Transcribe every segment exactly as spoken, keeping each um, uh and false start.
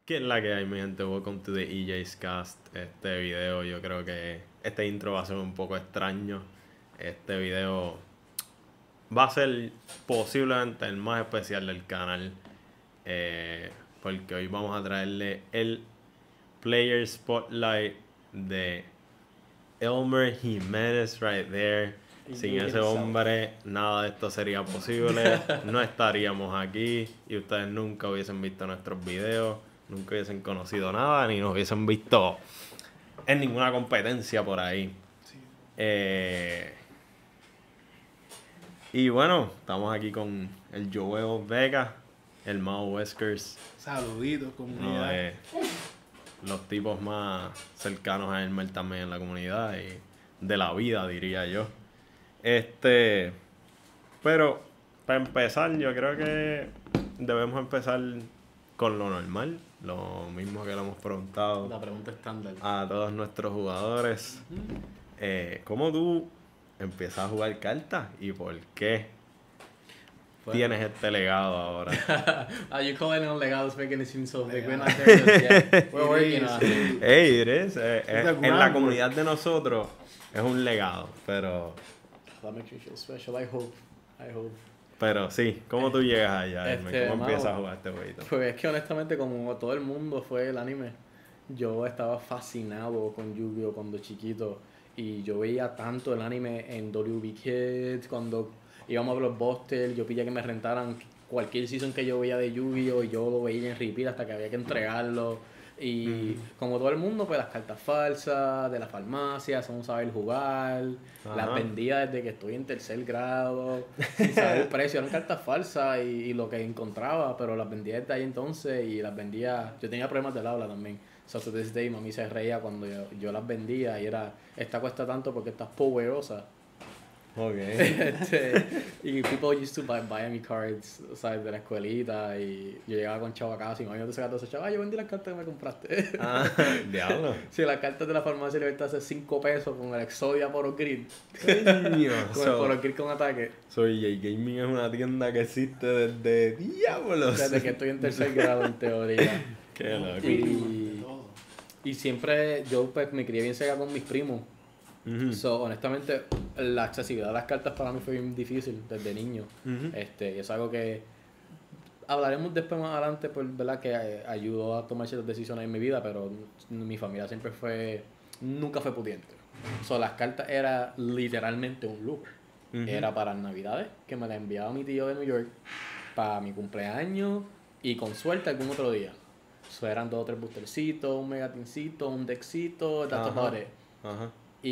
¿Qué es la que hay, mi gente? Welcome to the E J's Cast. Este video, yo creo que este intro va a ser un poco extraño. Este video va a ser posiblemente el más especial del canal. eh, porque hoy vamos a traerle el Player Spotlight de Elmer Jiménez right there. Sin ese hombre, nada de esto sería posible. No estaríamos aquí y ustedes nunca hubiesen visto nuestros videos, nunca hubiesen conocido nada, ni nos hubiesen visto en ninguna competencia por ahí. Sí. Eh, y bueno, estamos aquí con el Joel Vega, el Mao Weskers, Saluditos, uno comunidad. de los tipos más cercanos a Elmer también en la comunidad y de la vida, diría yo. Este, pero para empezar, yo creo que debemos empezar con lo normal, lo mismo que le hemos preguntado La pregunta estándar. a todos nuestros jugadores. Eh, ¿Cómo tú empiezas a jugar cartas y por qué Bueno. tienes este legado ahora? Are you calling it un legado? It's making it seem so big. We're not there just yet. We're working on it. Hey, it is, eh, eh, It's a en la groundwork. comunidad de nosotros es un legado, pero, That makes me feel special. I hope. I hope. pero sí, ¿cómo tú llegas allá? Elmer? Este, ¿Cómo mano, empiezas a jugar este jueguito? Pues es que honestamente, como todo el mundo fue el anime, yo estaba fascinado con Yu-Gi-Oh cuando chiquito. Y yo veía tanto el anime en W B Kids, cuando íbamos a Blockbuster, yo pillé que me rentaran cualquier season que yo veía de Yu-Gi-Oh y yo lo veía en repeat hasta que había que entregarlo. Y Mm. como todo el mundo, pues las cartas falsas de la farmacia, son saber jugar, Ajá. las vendía desde que estoy en tercer grado, sin saber el precio, eran cartas falsas y, y lo que encontraba, pero las vendía desde ahí entonces y las vendía, yo tenía problemas del habla también, so to this day mami se reía cuando yo, yo las vendía y era, esta cuesta tanto porque esta es poderosa. Ok. Este, y people used to buy, buy me cards, ¿sabes? De la escuelita y yo llegaba con chavo a casa y mami no te sacaste ese chavo, ah, yo vendí las cartas que me compraste. Ah, diablo. Sí, las cartas de la farmacia le hace cinco pesos con el Exodia Poro Grid. Coño. Con el So, Poro Grid con ataque. so E J Gaming es una tienda que existe desde diablos. Desde que estoy en tercer grado en teoría. Qué loco. Y, De todo. y siempre yo pues me crié bien cerca con mis primos. Ujú. So, honestamente, la accesibilidad a las cartas para mí fue bien difícil desde niño. Ujú. Este, y es algo que hablaremos después más adelante, pues, ¿verdad? Que eh, ayudó a tomar ciertas decisiones en mi vida, pero n- mi familia siempre fue, nunca fue pudiente. So, las cartas era literalmente un lujo. Ujú. Era para Navidades, que me la enviaba mi tío de New York, para mi cumpleaños y con suerte algún otro día. So, eran dos o tres boostercitos, un megatincito, un deckcito, that's Ajá. about it. Ajá.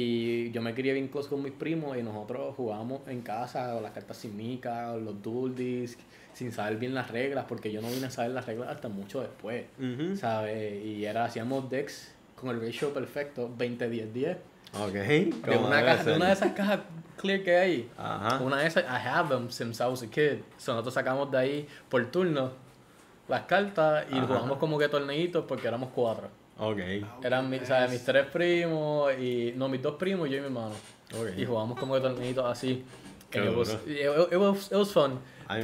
Y yo me crié bien close con mis primos y nosotros jugábamos en casa, o las cartas sin mica, o los dual disc, sin saber bien las reglas, porque yo no vine a saber las reglas hasta mucho después, Ujú. ¿sabes? Y era, hacíamos decks con el ratio perfecto, veinte diez diez. Ok. De ¿Cómo una, debe caja, de ser? una de esas cajas clear que hay. Ajá. Una de esas, I have them since I was a kid. So nosotros sacamos de ahí por turno las cartas y Ajá. jugamos como que torneitos porque éramos cuatro. Ok. Eran mi- ¿sabes? mis tres primos y no mis dos primos y yo y mi hermano. Ok. Y jugamos como que torneitos así. Qué And it, was, duro. it, it was, it was fun. Ay.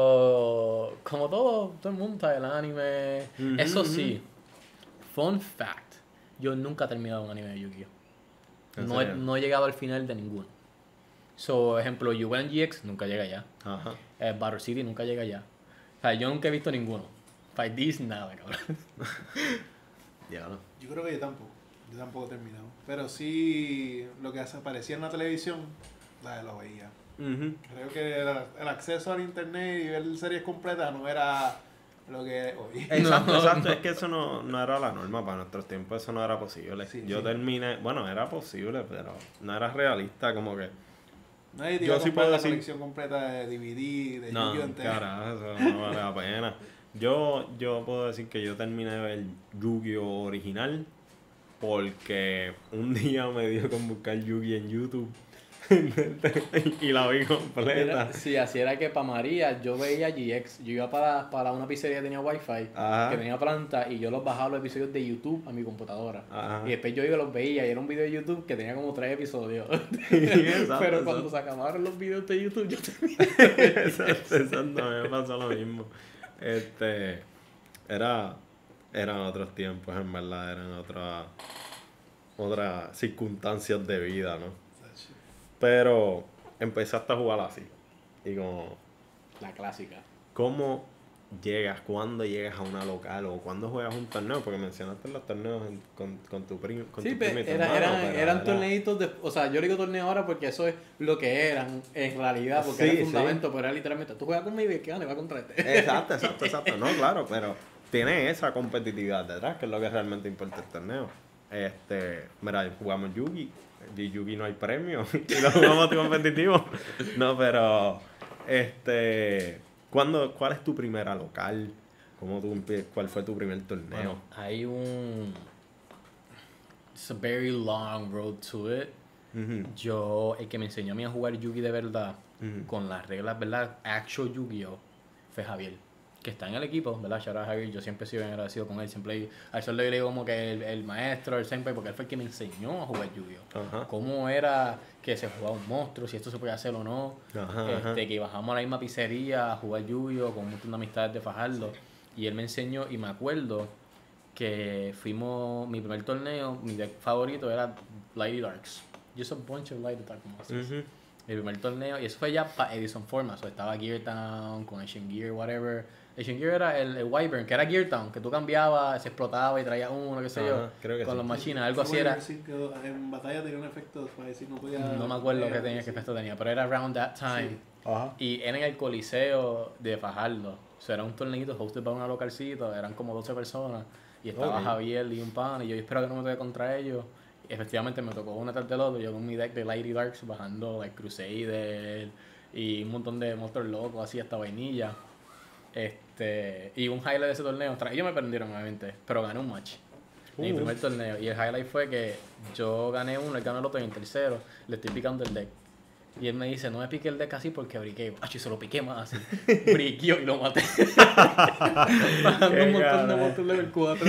Pero como todo, todo el mundo sabe el anime. Ujú, Eso ujú. sí, fun fact, yo nunca he terminado un anime de Yu-Gi-Oh. ¿En No he, serio? no he llegado al final de ninguno. So, ejemplo, U N G X nunca llega allá. Ajá. Eh, Battle City nunca llega allá. O sea, yo nunca he visto ninguno. Fight This, nada, cabrón. Diablo. Yo creo que yo tampoco. Yo tampoco he terminado. Pero sí, lo que hace- aparecía en la televisión, la lo veía. Ujú. Creo que el, el acceso al internet y ver series completas no era lo que es hoy. Exacto, No, exacto. no. Es que eso no, no era la norma para nuestros tiempos, eso no era posible. Sí, Yo sí. terminé, bueno, era posible, pero no era realista, como que. Nadie te Yo iba a sí comprar puedo la decir- colección completa de D V D, de No, Yu-Gi-Oh! entera. carajo, eso no vale la pena. Yo, yo puedo decir que yo terminé de ver Yu-Gi-Oh! Original porque un día me dio con buscar Yu-Gi en YouTube y la vi completa. Era- sí, así era que para María yo veía G X. Yo iba para, para una pizzería que tenía wifi, Ajá. que tenía planta, y yo los bajaba los episodios de YouTube a mi computadora. Ajá. Y después yo iba y los veía, y era un video de YouTube que tenía como tres episodios. Exacto, Pero cuando exacto. se acabaron los videos de YouTube, yo tenía... Exacto, exacto, a mí me pasó lo mismo. Este, era, Eran otros tiempos, en verdad, eran otras otras circunstancias de vida, ¿no? Pero empezaste a jugar así. Y como, La clásica. ¿cómo llegas? ¿Cuándo llegas a una local? ¿O cuándo juegas un torneo? Porque mencionaste los torneos en- con, con tu primo. Con Sí, tu pe- primo y tu era- hermano, eran, pero eran era- torneitos de... O sea, yo le digo torneo ahora porque eso es lo que eran en realidad, porque Sí, era el sí. fundamento, pero era literalmente, tú juegas conmigo y que gane, va contra este. Exacto, exacto, exacto. No, claro, pero tiene esa competitividad detrás, que es lo que realmente importa el torneo. Este, mira, jugamos Yugi. De Yugi no hay premio. Y lo jugamos competitivo. No, pero, este, ¿cuándo, ¿cuál es tu primera local? ¿Cómo tú empie- ¿Cuál fue tu primer torneo? Bueno, hay un... It's a very long road to it. Ujú, Yo, el que me enseñó a mí a jugar Yugi de verdad, ujú. con las reglas, ¿verdad? Actual Yu-Gi-Oh! Fue Javier, que está en el equipo, ¿verdad? Shout out a Javier, yo siempre he sido bien agradecido con él, siempre al sol le digo como que el, el maestro, el senpai, porque él fue el que me enseñó a jugar Yu-Gi-Oh! Ajá. Cómo era que se jugaba un monstruo, si esto se podía hacer o no, Ajá, este, ajá. que bajamos a la misma pizzería a jugar Yu-Gi-Oh! Con un montón de amistades de Fajardo, y él me enseñó, y me acuerdo que fuimos, mi primer torneo, mi deck favorito era Lady Darks, just a bunch of Lady Dark monsters. Ujú. Mi primer torneo, y eso fue ya para Edison Format, o estaba Gear Town, con Asian Gear, whatever. Asian Gear era el, el Wyvern, que era Gear Town, que tú cambiabas, se explotaba y traía uno, qué sé yo, Ajá, creo que con sí. las máquinas, algo así Bueno, era. sí, que en batalla tenía un efecto para decir no podía. No me acuerdo eh, qué tenía, sí. qué efecto tenía, pero era around that time. Sí. Ajá. Y era en el Coliseo de Fajardo. O sea, era un torneito hosted para una localcito, eran como doce personas. Y estaba Ok. Javier y un pan, y yo espero que no me toque contra ellos. Y efectivamente me tocó una tras del otro, yo con mi deck de Lady Darks bajando like Crusader y un montón de monstruos locos, así hasta vainilla. Este, y un highlight de ese torneo, tra- ellos me perdieron obviamente, pero gané un match. Mi Uh. primer torneo. Y el highlight fue que yo gané uno, él ganó el otro y en tercero le estoy picando el deck. Y él me dice, no me pique el deck así porque briqué. Ah, y se lo piqué más así. Briqueó y lo maté. Bajando un montón de monstruos level cuatro.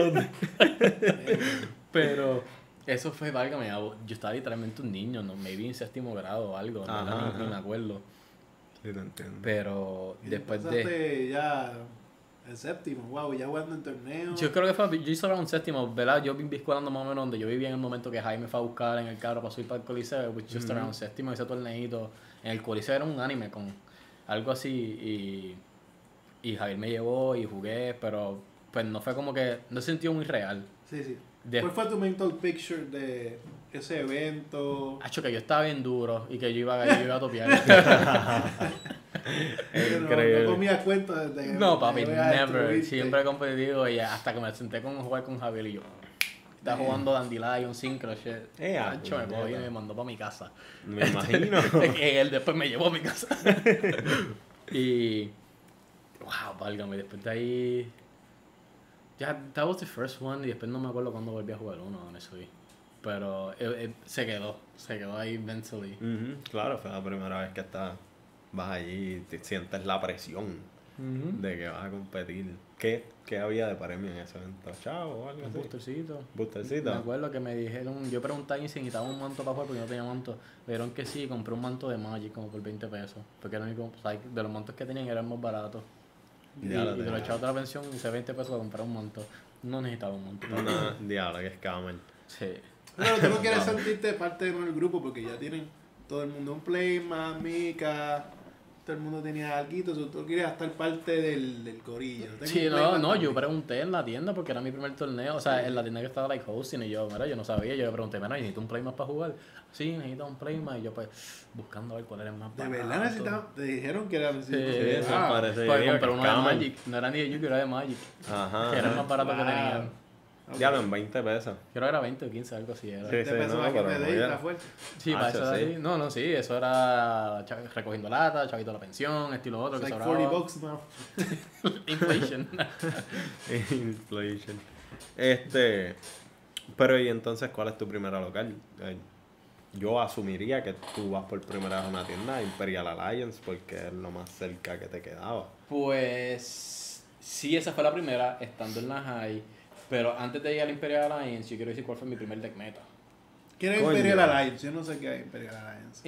Pero eso fue, válgame, yo estaba literalmente un niño, ¿no? Maybe en séptimo grado o algo, Ajá, ¿verdad? Ni- ni ajá. me acuerdo. Sí, te entiendo. Pero Y después de... empezaste ya el séptimo, wow, ya jugando en torneo. Yo creo que fue, yo hice un séptimo, ¿verdad? Yo viví escuelando más o menos donde yo vivía en el momento que Jaime fue a buscar en el carro para subir para el Coliseo, which just Ujú. around séptimo, ese torneito. En el Coliseo era un anime con algo así y, y Javier me llevó y jugué, pero pues no fue como que, no se sintió muy real. Sí, sí. De- ¿Cuál fue tu mental picture de ese evento? Hacho, que yo estaba bien duro y que yo iba, yo iba a topear. Que no, Increíble. no comías cuenta desde que No, papi, me veas never. destruirte. Siempre competitivo y hasta que me senté con jugar con Javier y yo. Estaba jugando Dandelion, Synchro, shit. Eh, ah, Hacho, me puñeta. cogió y me mandó para mi casa. Me imagino. Que él después me llevó a mi casa. Y. Wow, válgame. Después de ahí. Ya, that was the first one. Y después no me acuerdo cuándo volví a jugar uno, honestly. Pero eh, eh, se quedó. Se quedó ahí mentally. Ujú, claro, fue la primera vez que estás, vas allí y te sientes la presión de que vas a competir. ¿Qué, qué había de premio en ese evento? ¿Chavo o algo Un así? boostercito. ¿Boostercito? Me acuerdo que me dijeron, yo pregunté si necesitaba un manto para jugar porque yo no tenía manto. Me dijeron que sí, compré un manto de Magic como por veinte pesos. Porque era el único, o sea, de los mantos que tenían eran más baratos. Y, Ya lo y de tenía. los chavos de la pensión usé veinte pesos para comprar un manto. No necesitaba un manto. Una diablo, que scammer. Sí. Pero tú no quieres Vamos. sentirte parte del grupo porque ya tienen todo el mundo un Playman, Mika, todo el mundo tenía algo, tú querías estar parte del, del corillo. Tengo Sí, un no, Playman no, también. yo pregunté en la tienda porque era mi primer torneo, o sea, en la tienda que estaba like hosting y yo, mira, yo no sabía, yo le pregunté, mira, ¿necesito un playmat para jugar? Sí, necesito un playmat y yo pues buscando a ver cuál era el más De barato. verdad necesitaban, te dijeron que era Sí, eso ah, parece pues que compré uno de scammer. Magic, no era ni de Yu-Gi-Oh, era de Magic, Ajá. que era el más barato que Wow. tenían. Diablo, en veinte pesos. Creo que era veinte o quince, algo así era. Sí. Te pensó no, que pero me como deis ya. la fuerte. Sí, Ah, para eso eso era sí. así. No, no, sí, eso era cha- recogiendo lata, chavito de la pensión, estilo otro, It's que like sobraba. forty bucks now. Inflation. Inflation. Este. Pero, ¿y entonces cuál es tu primera local? Eh, Yo asumiría que tú vas por primera vez a una tienda Imperial Alliance porque es lo más cerca que te quedaba. Pues sí, esa fue la primera, estando en la high. Pero antes de ir a la Imperial Alliance, yo quiero decir cuál fue mi primer deck meta. ¿Quién es Coño. Imperial Alliance? Yo no sé qué es Imperial Alliance. Y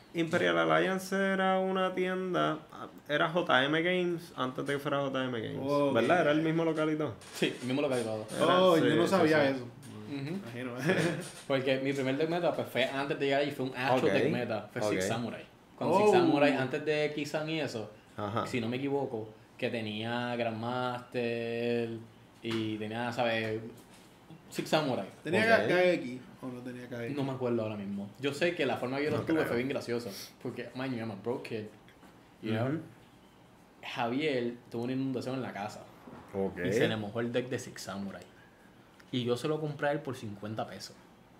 Imperial Alliance era una tienda, era J M Games antes de que fuera J M Games, Oh, ¿verdad? ok. Era el mismo localito. Sí, mismo lo que hay todo. Era- Oh, sí, yo no sí, sabía sí. eso. Ujú. Imagino. Porque mi primer deck meta pues, fue antes de llegar ahí, fue un actual Ok, deck meta, fue ok. Six Samurai. Con Oh. Six Samurai, antes de Kisan y eso, Ajá. si no me equivoco, que tenía Grandmaster y tenía, ¿sabes? Six Samurai. ¿Tenía Ok. K X o no tenía K X? No me acuerdo ahora mismo. Yo sé que la forma que yo No los tuve creo. fue bien graciosa. Porque, man, yo I'm a broke kid. You know? Ujú. Javier tuvo una inundación en la casa. Ok. Y se le mojó el deck de Six Samurai. Y yo se lo compré a él por cincuenta pesos.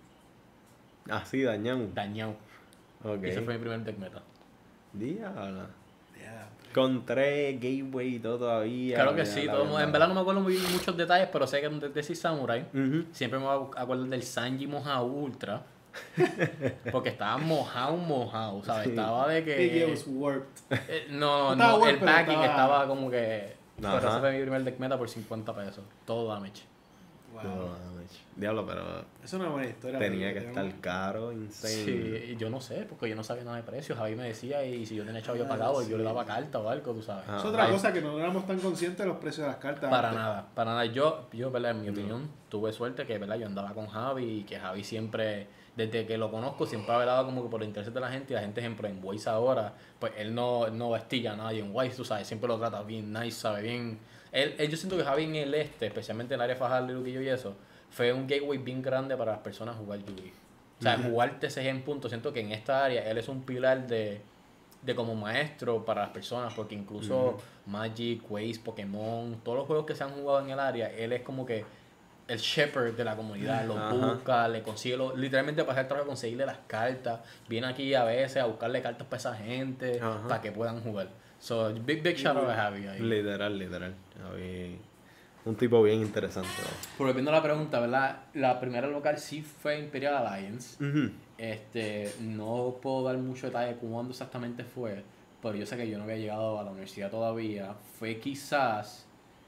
Así dañado. Dañado. Ok. Y ese fue mi primer deck meta. Diabla. Ya. Con tres gateway y todo todavía. Claro que ya sí, la todo, habían en verdad no me acuerdo muy muchos detalles, pero sé que es un deck de Six Samurai. dado. Ujú. Siempre me voy a acordar del Sanji mojado ultra. Porque estaba mojado, mojado, ¿sabes? Sí. Estaba de Big que... was warped. Eh, no, No estaba no, bueno, el pero backing estaba- estaba... como que... Pero Ajá. ese fue mi primer deck meta por cincuenta pesos. Todo damage. Wow. No, Diablo, pero Es una buena historia. tenía que pero estar tenemos- caro, insane. Sí, y yo no sé, porque yo no sabía nada de precios. Javi me decía, y si yo tenía chavo yo Ah, pagaba, sí. yo le daba carta o algo, tú sabes. Ah, Es otra Ay, cosa que no éramos tan conscientes de los precios de las cartas. Para antes. nada, para nada. Yo, yo ¿verdad? En mi opinión, tuve suerte que, ¿verdad? Yo andaba con Javi y que Javi siempre, desde que lo conozco, siempre ha velado como que por el interés de la gente y la gente, ejemplo, en Wise ahora, pues él no, él no vestilla a nadie en Wise, tú sabes, siempre lo trata bien nice, sabe bien. Él, él- yo siento que Javi en el este, especialmente en el área de Fajardo y Luquillo y eso, fue un gateway bien grande para las personas jugar Yugi. O sea, jugar T C G en punto, siento que en esta área él es un pilar de, de como maestro para las personas, porque incluso Magic, Waze, Pokémon, todos los juegos que se han jugado en el área, él es como que el shepherd de la comunidad, los Ajá. busca, le consigue, lo- literalmente para hacer trabajo de conseguirle las cartas, viene aquí a veces a buscarle cartas para esa gente, Ajá. para que puedan jugar. So, big, big shout out a Javi ahí. Literal, literal. Javi, un tipo bien interesante. ¿no? Volviendo a la pregunta, ¿verdad? La primera local sí fue Imperial Alliance. Ujú. Este, no puedo dar mucho detalle de cuándo exactamente fue, pero yo sé que yo no había llegado a la universidad todavía. Fue quizás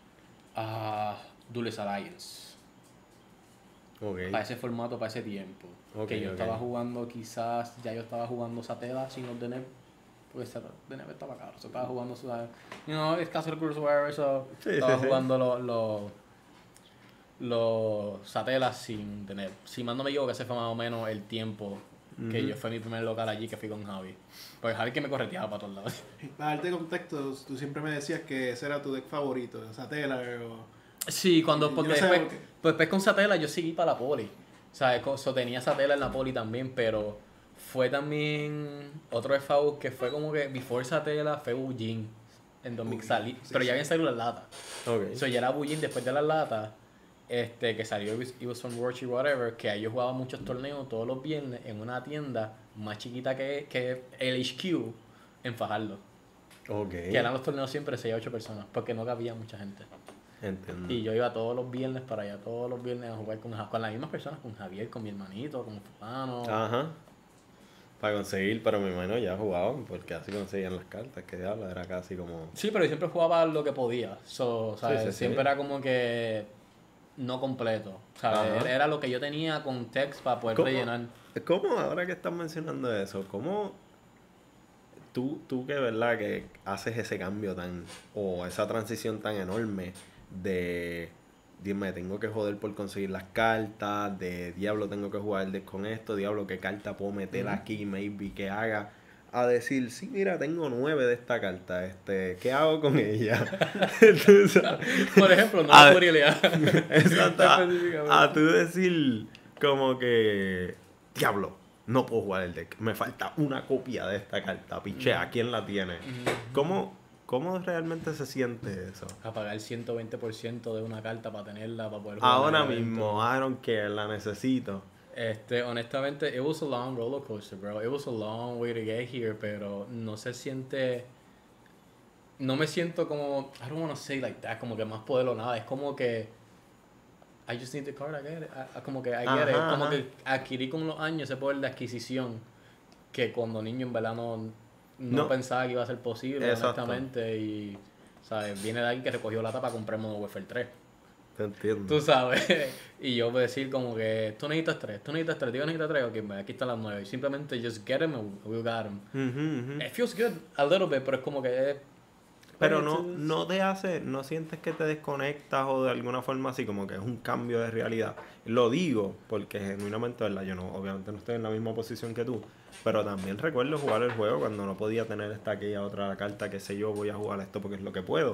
a Duelist Alliance, Ok. para ese formato, para ese tiempo. Ok, que yo ok. estaba jugando, quizás ya yo estaba jugando Satela sin los de N E P, porque Satela de N E P estaba caro. So, estaba jugando, ¿sabes? You know, it's Castle Cruiser, eso. Sí, estaba sí, sí. jugando los. los los Satelas sin tener. Si más no me equivoco, ese fue más o menos el tiempo que Ujú. yo fue mi primer local allí que fui con Javi. Porque Javi que me correteaba para todos lados. Para darte contexto, tú siempre me decías que ese era tu deck favorito, o sea, Tela o... Sí, cuando, Yo porque no sé después, por qué. pues después con Satela yo seguí para la poli. O sea, co- so, tenía Satela en la poli también, pero fue también otro F A U que fue como que before Satela fue Bujin en dos mil Bujin, salí, sí, pero ya sí. habían salido las latas. Ok. So, ya era Bujin después de las latas, este, que salió It Was- It Was From Watch y whatever, que ahí yo jugaba muchos torneos todos los viernes en una tienda más chiquita que, que el H Q en Fajardo. Ok. Que eran los torneos siempre seis a ocho personas, porque no cabía mucha gente. Entiendo. Y yo iba todos los viernes para allá, todos los viernes a jugar con, Ja- con las mismas personas, con Javier, con mi hermanito, con fulano. Ajá. Para conseguir, pero mi hermano ya jugaban, porque así conseguían las cartas, que diablo, era casi como... Sí, pero yo siempre jugaba lo que podía. So, ¿sabes? Sí, sí, sí. Siempre era como que no completo. ¿Sabes? Ajá. Era lo que yo tenía con text para poder ¿Cómo? rellenar. ¿Cómo, ahora que estás mencionando eso, cómo tú, tú que verdad que haces ese cambio tan, o esa transición tan enorme de, dime, tengo que joder por conseguir las cartas, de diablo tengo que jugar el deck con esto, diablo qué carta puedo meter Ujú. aquí, maybe que haga, a decir, sí, mira, tengo nueve de esta carta, este, ¿qué hago con ella? Tú sabes. Por ejemplo, no A la ver, podría Exacto. A, Específicamente. a tú decir como que, diablo, no puedo jugar el deck. Me falta una copia de esta carta. Pichea, ¿quién la tiene? ¿Cómo, ¿Cómo realmente se siente eso? A pagar ciento veinte por ciento de una carta para tenerla, para poder jugar. Ahora en el evento. mismo, I don't care, la necesito. Este, honestamente, it was a long roller coaster, bro. It was a long way to get here, pero no se siente. No me siento como. I don't want to say like that, como que más poder o nada. Es como que. I just need the card, I get it. I- I- como que I get it. Ajá, Como ajá. que adquirí con los años ese poder de adquisición que cuando niño en verdad no, no, No. pensaba que iba a ser posible, Exacto. honestamente. Y, ¿sabes? Viene de alguien que recogió lata para comprar Modern Warfare tres. Te entiendo. Tú sabes. Y yo voy a decir como que tú necesitas tres, tú necesitas tres, tú necesitas tres, ok, pues aquí están las nueve. Simplemente just get them and we'll got them. Ujú, ujú. It feels good a little bit, pero es como que... Pero no, no te hace, no sientes que te desconectas o de alguna forma así como que es un cambio de realidad. Lo digo porque genuinamente, ¿verdad? Yo no, obviamente no estoy en la misma posición que tú, pero también recuerdo jugar el juego cuando no podía tener esta, aquella otra carta, que sé yo, voy a jugar esto porque es lo que puedo.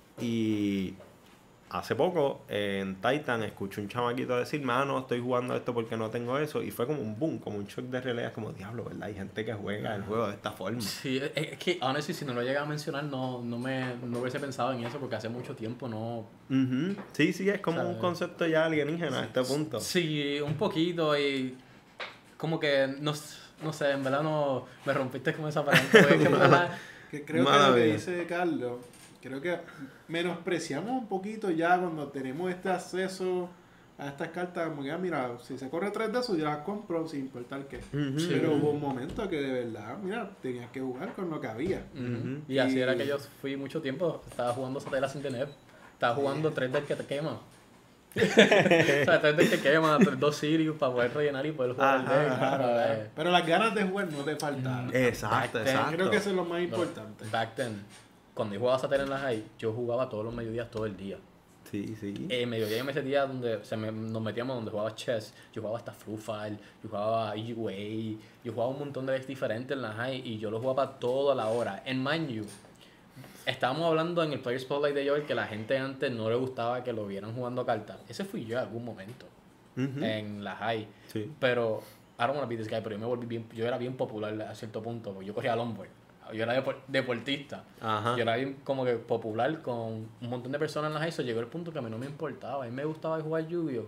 Y hace poco en Titan escuché un chamaquito decir, mano, estoy jugando esto porque no tengo eso. Y fue como un boom, como un shock de realidad, como diablo, ¿verdad? Hay gente que juega el juego de esta forma. Sí, es es que, honestly, si no lo llegaba a mencionar, no, no me no hubiese pensado en eso porque hace mucho tiempo no... Ujú. Sí, sí, es como ¿Sabes? un concepto ya alienígena a este punto. Sí, un poquito y como que, no, no sé, en verdad no me rompiste con esa pregunta. porque es que en verdad- Que creo que lo que dice Carlos, creo que menospreciamos un poquito ya cuando tenemos este acceso a estas cartas, como que, ah, mira, si se corre tres de esos, yo las compro sin importar qué. Ujú. Pero hubo un momento que de verdad, mira, tenías que jugar con lo que había. Ujú. Y así era que yo fui mucho tiempo, estaba jugando Satela sin tener, estaba jugando tres del que te quema. O sea, tres del que quema, tres- dos Sirius para poder rellenar y poder jugar Ajá, el deck. ajá. ¿sabes? Pero las ganas de jugar no te faltaron. Exacto, Back then, exacto. Creo que eso es lo más No, importante. Back then, cuando yo jugaba Satela en la high, yo jugaba todos los mediodías todo el día. Sí, sí. Eh, mediodía yo me metía donde o sea, me- nos metíamos donde jugaba chess, yo jugaba hasta Flu File, yo jugaba E U A, yo jugaba un montón de decks diferentes en la high y yo lo jugaba todo a la hora. En mind you, estábamos hablando en el Player Spotlight de Joel que la gente antes no le gustaba que lo vieran jugando cartas. Ese fui yo en algún momento Ujú. en la high. Sí. Pero, I don't wanna be this guy, pero yo me volví bien, yo era bien popular a cierto punto, porque yo cogía longboard. Yo era depor- deportista. Ajá. Yo era bien como que popular con un montón de personas en la high, so llegó el punto que a mí no me importaba. A mí me gustaba jugar Yu-Gi-Oh!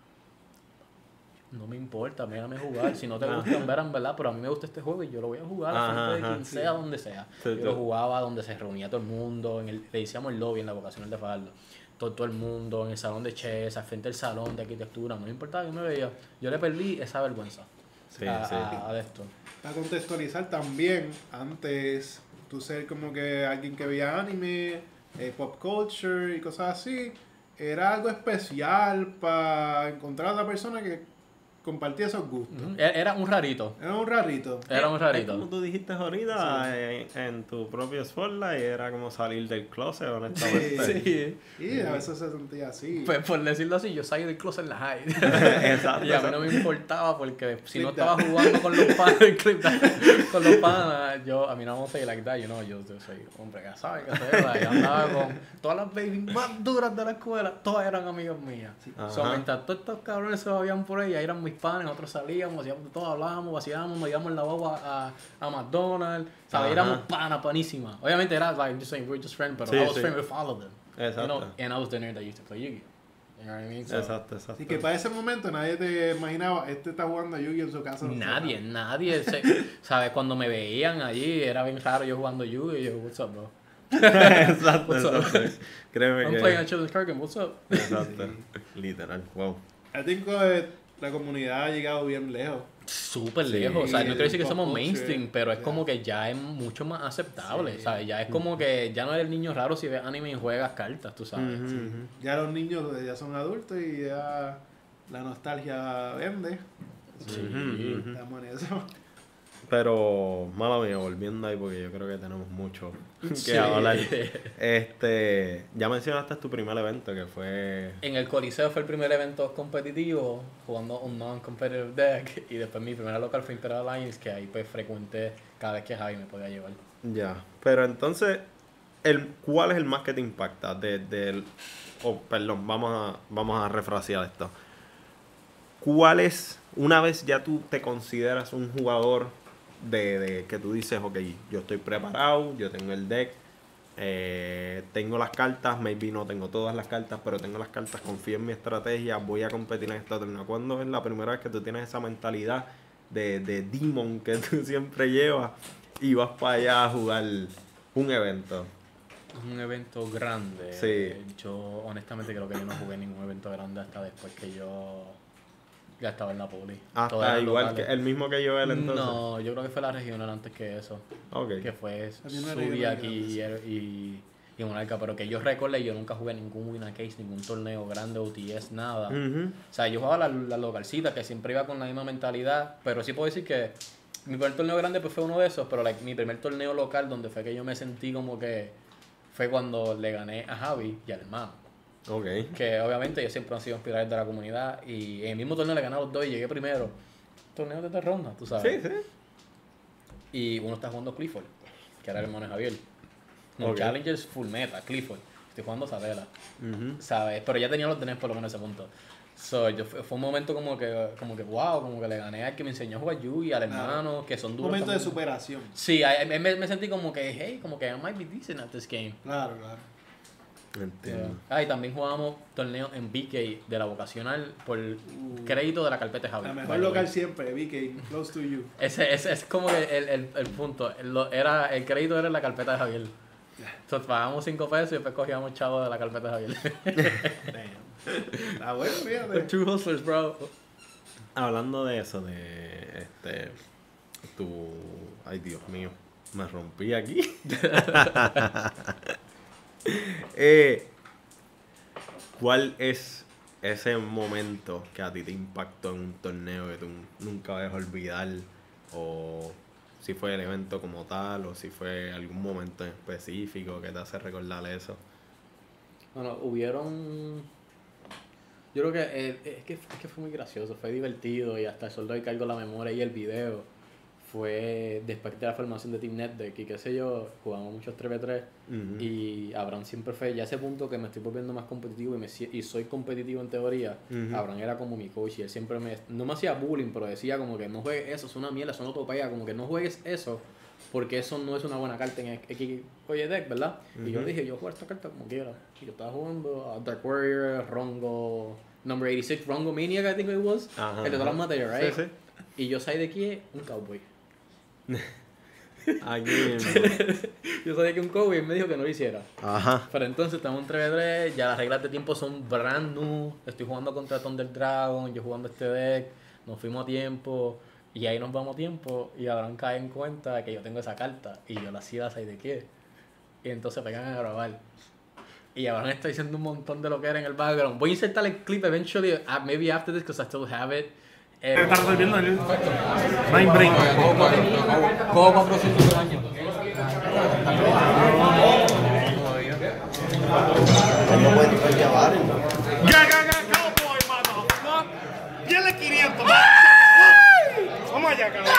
No me importa, déjame jugar. Si no te gusta, en verdad, en verdad, pero a mí me gusta este juego y yo lo voy a jugar Ajá, a frente de ajá, quien sí. sea, donde sea. Sí, yo sí. lo jugaba donde se reunía todo el mundo, en el, le decíamos el lobby en la vocacional de Fajardo. Todo, todo el mundo, en el salón de chess, al frente del salón de arquitectura, no me importaba que me veía. Yo le perdí esa vergüenza Sí, a, sí. a- a de esto. Para contextualizar también, antes tú ser como que alguien que veía anime, eh, pop culture y cosas así, era algo especial para encontrar a otra persona que compartía esos gustos. Ujú. Era era un rarito. Era un rarito. Era un Es rarito. como tú dijiste ahorita en, en tu propio Spotlight, era como salir del closet, honestamente. Sí. Y a veces se sentía así. Pues por decirlo así, yo salí del closet en la high. Exacto. Y a mí no me importaba porque si no Clip that. estaba jugando con los panas, clip that, con los panas, yo, a mí no me gusta ir like that, you know, yo, yo soy hombre casado y casera, y andaba con todas las babies más duras de la escuela, todas eran amigas mías. Ajá. So, mientras todos estos cabrones se habían por ahí, ahí eran mis panes, nosotros salíamos, hacíamos de todo, hablábamos, vaciábamos, nos íbamos en la boba a, a McDonald's, ¿sabes? Ajá. Éramos pana, panísima. Obviamente era, like, just saying, we're just friends, pero Sí, I was sí. friends with all of them. Exacto. You know, and I was the nerd that used to play Yu-Gi-Oh! You know what I mean? So, Exacto, exacto. Así que para ese momento nadie te imaginaba, este está jugando a Yu-Gi-Oh en su casa. Nadie, nadie, se, ¿sabes? Cuando me veían allí, era bien raro yo jugando Yu-Gi-Oh! Y yo, what's up, bro? Exacto, What's up? exacto. Créeme I'm que... playing a Children's Card Game, what's up? Exacto. Literal, wow. I think que la comunidad ha llegado bien lejos. Súper Sí, lejos, o sea, no quiero decir que pop somos culture, mainstream, pero es yeah. como que ya es mucho más aceptable, Sí. ¿sabes? Ya es como que ya no eres el niño raro si ves anime y juegas cartas, tú sabes. Ujú, ujú. Ya los niños ya son adultos y ya la nostalgia vende. Sí. Ujú, ujú. Estamos en eso. Pero, mala mía, volviendo ahí porque yo creo que tenemos mucho que Sí. hablar. Este, ya mencionaste tu primer evento que fue... En el Coliseo fue el primer evento competitivo, jugando un non-competitive deck, y después mi primera local fue Imperial Alliance, que ahí pues frecuenté cada vez que Javi me podía llevar. Ya, pero entonces, el, ¿cuál es el más que te impacta? De, del, oh, perdón, vamos a, vamos a refrasear esto. ¿Cuál es, una vez ya tú te consideras un jugador de, de que tú dices, ok, yo estoy preparado, yo tengo el deck, eh, tengo las cartas, maybe no tengo todas las cartas, pero tengo las cartas, confío en mi estrategia, voy a competir en esta torneo? ¿Cuándo es la primera vez que tú tienes esa mentalidad de, de demon que tú siempre llevas y vas para allá a jugar un evento? Un evento grande. Sí. Yo honestamente creo que yo no jugué ningún evento grande hasta después que yo ya estaba en la poli. Todos Hasta eran igual locales. que el mismo que yo él entonces. No, yo creo que fue la regional antes que eso. Ok. Que fue Había una Subi regional aquí y, y, y y Monarca, pero que yo recuerde, yo nunca jugué ningún Winner Case, ningún torneo grande, O T S, nada. Ujú. O sea, yo jugaba la, la localcita, que siempre iba con la misma mentalidad, pero sí puedo decir que mi primer torneo grande pues fue uno de esos, pero like, mi primer torneo local donde fue que yo me sentí como que fue cuando le gané a Javi y al hermano. Ok. Que obviamente ellos siempre han sido pilares de la comunidad y en el mismo torneo le gané a los dos y llegué primero. Torneo de tres rondas, tú sabes. Sí, sí. Y uno está jugando Clifford, que era el hermano de Javier. No, Ok. Challengers full meta, Clifford. Estoy jugando Sadela, Ujú. ¿sabes? Pero ya tenía los tenés por lo menos ese punto. So, yo, fue, fue un momento como que, como que, wow, como que le gané al que me enseñó a jugar Yugi, al hermano, que son Un duros. momento de también. superación. Sí, a- a- me, me sentí como que, hey, como que I might be decent at this game. Claro, claro. Entiendo. Ah, y también jugábamos torneos en B K de la vocacional por crédito de la carpeta de Javi. La mejor by the way. local siempre, V K, close to you. Ese, ese es como el, el, el, el punto. El, lo- era, el crédito era en la carpeta de Javier. Entonces pagábamos cinco pesos y después cogíamos chavos de la carpeta de Javier. Damn. Está bueno, fíjate. Two hustlers, bro. Hablando de eso, de este. Tu. Ay, Dios mío. Me rompí aquí. eh, ¿Cuál es ese momento que a ti te impactó en un torneo que tú nunca vas a olvidar? O si fue el evento como tal, o si fue algún momento en específico que te hace recordar eso. Bueno, hubieron... Yo creo que, eh, es que es que fue muy gracioso, fue divertido y hasta el sol de hoy cargo la memoria y el video. Fue después de la formación de Team Netdeck y qué sé yo, jugamos muchos tres contra tres Ujú. y Abraham siempre fue, ya a ese punto que me estoy volviendo más competitivo y, me, si- y soy competitivo en teoría, Ujú. Abraham era como mi coach y él siempre me, no me hacía bullying, pero decía como que no juegues eso, es una mierda, eso no te pega, como que no juegues eso porque eso no es una buena carta en X Oye Deck, ¿verdad? Y yo Ujú. dije, yo juego esta carta como quiera. Y yo estaba jugando a Dark Warrior, Rongo, Number ochenta y seis, Rongo Maniac, I think it was, Ajá, el de todas las ajá. materias, right? Sí, Y yo salí de aquí un cowboy. sí. Aquí mismo. Yo sabía que un cowboy y me dijo que no lo hiciera. Ajá. Pero entonces estamos en tres contra tres, ya las reglas de tiempo son brand new. Estoy jugando contra Thunder Dragon, yo jugando este deck, nos fuimos a tiempo y ahí nos vamos a tiempo y Abraham cae en cuenta de que yo tengo esa carta y yo la hacía a de qué. Y entonces pegan a grabar. Y Abraham está diciendo un montón de lo que era en el background. Voy a insertar el clip eventually, uh, maybe after this because I still have it. Eh, Está resolviendo el Mind Break. Cojo cuatrocientos de daño. ¡Ya, ya, ya, cowboy, motherfucker! ¡Dile quinientos! ¡Vamos allá, cabrón!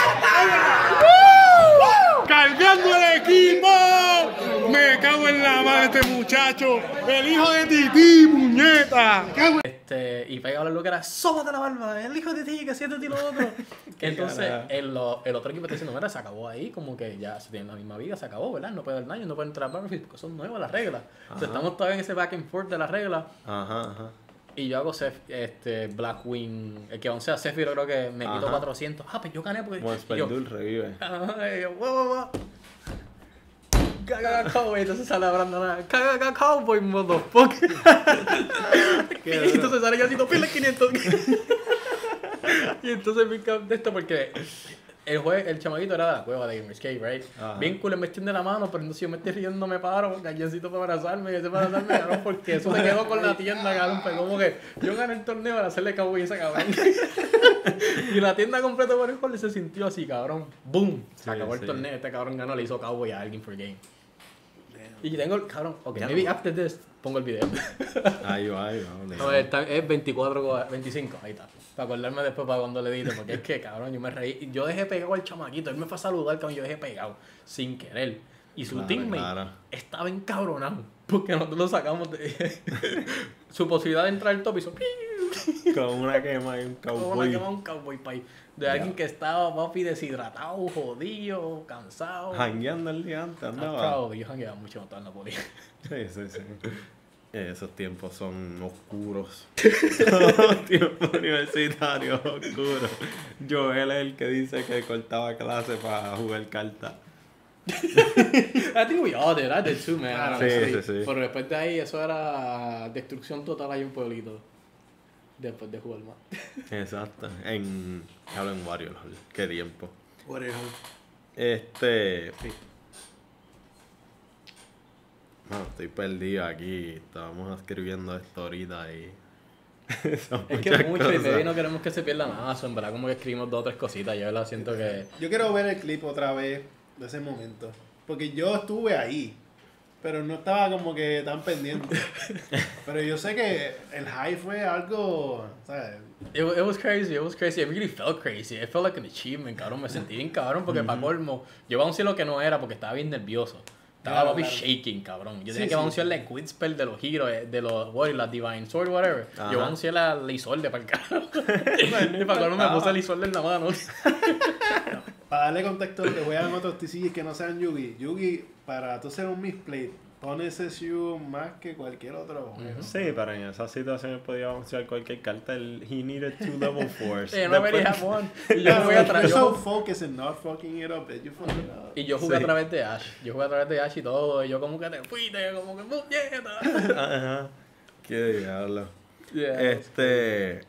¡Cargando el equipo! ¡Me cago en la madre de este muchacho! ¡El hijo de Titi, muñeta! Este, y pegaba lo que era, sóbate la barba, el hijo de ti, que siete ti lo otro. Entonces, el, lo- el otro equipo está diciendo, mira, se acabó ahí, como que ya se tienen la misma vida, se acabó, ¿verdad? No puede dar daño, no puede entrar a Battlefield, porque son nuevas las reglas. O sea, Ajá. estamos todavía en ese back and forth de las reglas. Ajá, ajá. Y yo hago Seph- este, Blackwing, el que aún sea Sephiroth, creo que me quito Ajá. cuatrocientos. Ah, pues yo gané porque. Como y yo, Spellduel revive. Ajá, y yo, wow, wow, wow. Caga cowboy, entonces sale Brandon, caga cowboy, motherfucker. Y entonces sale yo haciendo pile quinientos. Y entonces me encanta de esto porque el jue el chamaquito era de la cueva de Gamerscape, right? Ajá. Bien cool, me extiende la mano, pero entonces yo me estoy riendo, me paro, galloncito para abrazarme, y ese para abrazarme, cabrón, porque eso se quedó con la tienda, cabrón, pues como que yo gané el torneo para hacerle cowboy a esa cabrón. Y la tienda completa por el cual se sintió así, cabrón, boom, se Sí, acabó el sí. torneo, este cabrón ganó, le hizo cowboy a alguien for game. Y tengo el cabrón, ok, Ya maybe no. after this pongo el video. Ahí va, ahí va. No, está- es veinticuatro, veinticinco, ahí está. Para acordarme después para cuando le edite, porque es que, cabrón, yo me reí. Yo dejé pegado al chamaquito, él me fue a saludar, cabrón, yo dejé pegado, sin querer. Y su Claro, teammate claro. estaba encabronado, porque nosotros lo sacamos de... Su posibilidad de entrar al top hizo... Con una quema y un Como una cowboy. quema un cowboy pay. De Ya. alguien que estaba, papi, deshidratado, jodido, cansado. Jangueando el día antes, I'm andaba. proud, yo jangueaba mucho, no estaba en la poli. Sí, sí, sí. Esos tiempos son oscuros. Los tiempos universitarios oscuros. Joel es el que dice que cortaba clase para jugar cartas. I think we all did, I did too, man. Sí, honestly. sí, sí. Pero después de ahí, eso era destrucción total ahí en pueblito. Después de jugar más. Exacto. En. Hablo en Wario, qué tiempo. Whatever. Este. Sí. No, estoy perdido aquí. Estábamos escribiendo esto ahorita y... Son Es que muchas es mucho y cosas. maybe no queremos que se pierda nada. So, en verdad, como que escribimos dos o tres cositas. Yo la siento que. Yo quiero ver el clip otra vez de ese momento. Porque yo estuve ahí. Pero no estaba como que tan pendiente. Pero yo sé que el high fue algo, ¿sabes? It, wa- it was crazy, it was crazy. It really felt crazy. It felt like an achievement, cabrón. Me sentí bien cabrón porque para colmo, yo bouncé lo que no era porque estaba bien nervioso. Estaba Claro, papi claro. shaking, cabrón. Yo Sí, tenía que sí, bouncear sí. la Quid Spell de los Heroes, eh, de los Warriors, la Divine Sword, whatever. Ajá. Yo bounceé la, la Isolde para el carajo. Y para colmo me puse la Isolde en la mano. Para darle contexto a lo que juegan otros T C Gs que no sean Yugi. Yugi, para tú ser un misplay, pone ese Shu más que cualquier otro juego. Sí, pero en esa situación podía anunciar cualquier cartel. He needed two level fours. Eh, no already Después- have one. Y yo Claro, jugué if atrás. you're Yo, so focused in not fucking it up, that you fuck it up. y yo jugué Sí. a través de Ash. Yo jugué a través de Ash y todo. Y yo como que te fuiste, como que puñeta. Ajá. Qué diablo. Yeah, Este.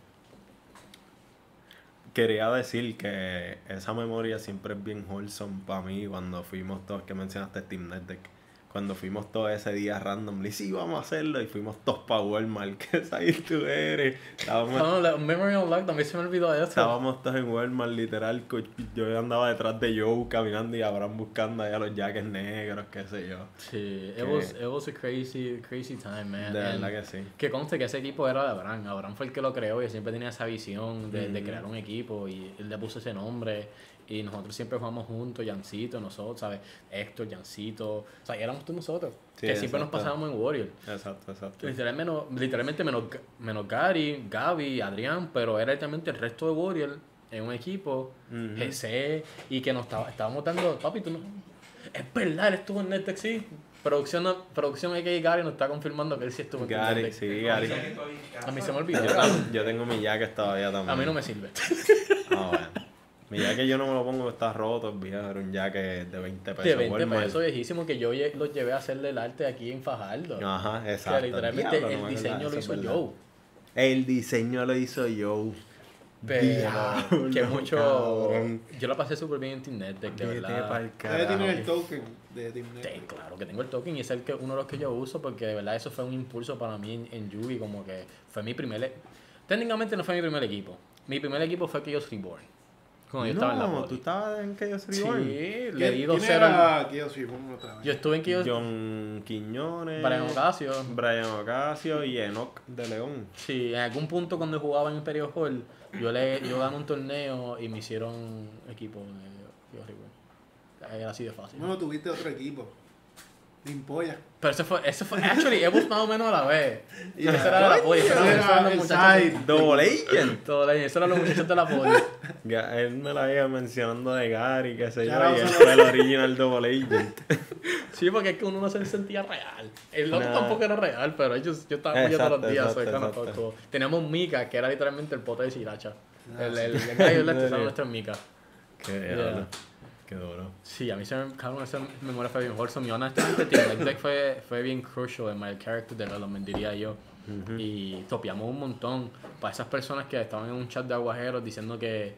Quería decir que esa memoria siempre es bien wholesome para mí cuando fuimos todos, que mencionaste Team Netdeck. Cuando fuimos todos ese día randomly, sí, vamos a hacerlo, y fuimos todos para Walmart, que ahí tú eres. Estábamos, No, la Memory Unlocked, también se me olvidó eso. estábamos todos en Walmart, literal. co- Yo andaba detrás de Joe caminando y Abraham buscando allá los jackets negros, qué sé yo. Sí, it Que- was, it was a crazy, crazy time, man. De And verdad que sí. que conste que ese equipo era de Abraham. Abraham fue el que lo creó y él siempre tenía esa visión de, de Ujú. crear un equipo y él le puso ese nombre. Y nosotros siempre jugamos juntos, Jancito, nosotros, ¿sabes? Héctor, Jancito, o sea, éramos todos nosotros. Sí, que siempre nos exacto. pasábamos en Warrior. Exacto, exacto. Literalmente, menos, literalmente menos, menos Gary, Gaby, Adrián, pero era literalmente el resto de Warrior en un equipo, Ujú. G C, y que nos estaba, estábamos dando, papi, tú no... Es verdad, él estuvo en Netflix, sí. Producción, no- producción A K A Gary nos está confirmando que él sí estuvo en Gary, Netflix. sí, Gary. A mí se me olvidó. Yo, tam- yo tengo mi jacket todavía también. A mí no me sirve. Ah, bueno. Mi jacket yo no me lo pongo, está roto, es viejo, era un jacket de veinte pesos. De veinte Walmart. pesos viejísimo que yo lle- los llevé a hacerle el arte aquí en Fajardo. Ajá, que exacto. literalmente Diablo, no el me diseño acordaba, lo eso hizo es verdad. Joe. El diseño lo hizo Joe. Pero Diablo, que mucho... cabrón. Yo la pasé súper bien en Team Netdeck, de Vete verdad. pa'l Ustedes carajo. tienen el token de Team Sí, Netflix. claro que tengo el token y es el que uno de los que yo uso porque de verdad eso fue un impulso para mí en, en Yugi, como que fue mi primer... e- Técnicamente no fue mi primer equipo. Mi primer equipo fue Chaos Reborn. Cuando yo estaba en la No, poli. tú estabas en Chaos Sí, Reborn. le di ¿Quién dos cero. era Chaos Reborn otra vez? Yo estuve en Chaos... John Quiñones. Brian Ocasio. Brian Ocasio y Enoch de León. Sí, en algún punto cuando jugaba en Imperio Hall, yo le yo gané un torneo y me hicieron equipo de Chaos Reborn. Era así de fácil. Bueno, tuviste otro equipo. Limpolla. Pero ese fue, ese fue, actually, hemos más o menos a la vez. Y ese Coño, era la poli, ese era- ese esos era eran los el muchachos. side. Double Agent. Todo el- esos eran los muchachos de la poli. Ga- Él me la iba mencionando de Gary, qué sé yo, Ya, y él o sea, fue el original Double Agent. Sí, porque es que uno no se sentía real. El otro Nah. tampoco era real, pero ellos, yo estaba muy todos Exacto, los días. exacto, soy kind of exacto. fucked up. Teníamos Mika, que era literalmente el pote de Sriracha. Ah, el, sí. el, el gallo ¿En le serio? nuestro Mika. Qué Yeah. diablo. Qué duro. Sí, a mí se me, cabrón, esa memoria fue bien wholesome. Y honestamente, Team Deck fue, fue bien crucial en my character development, diría yo. Ujú. Y topiamos un montón. Para esas personas que estaban en un chat de aguajeros diciendo que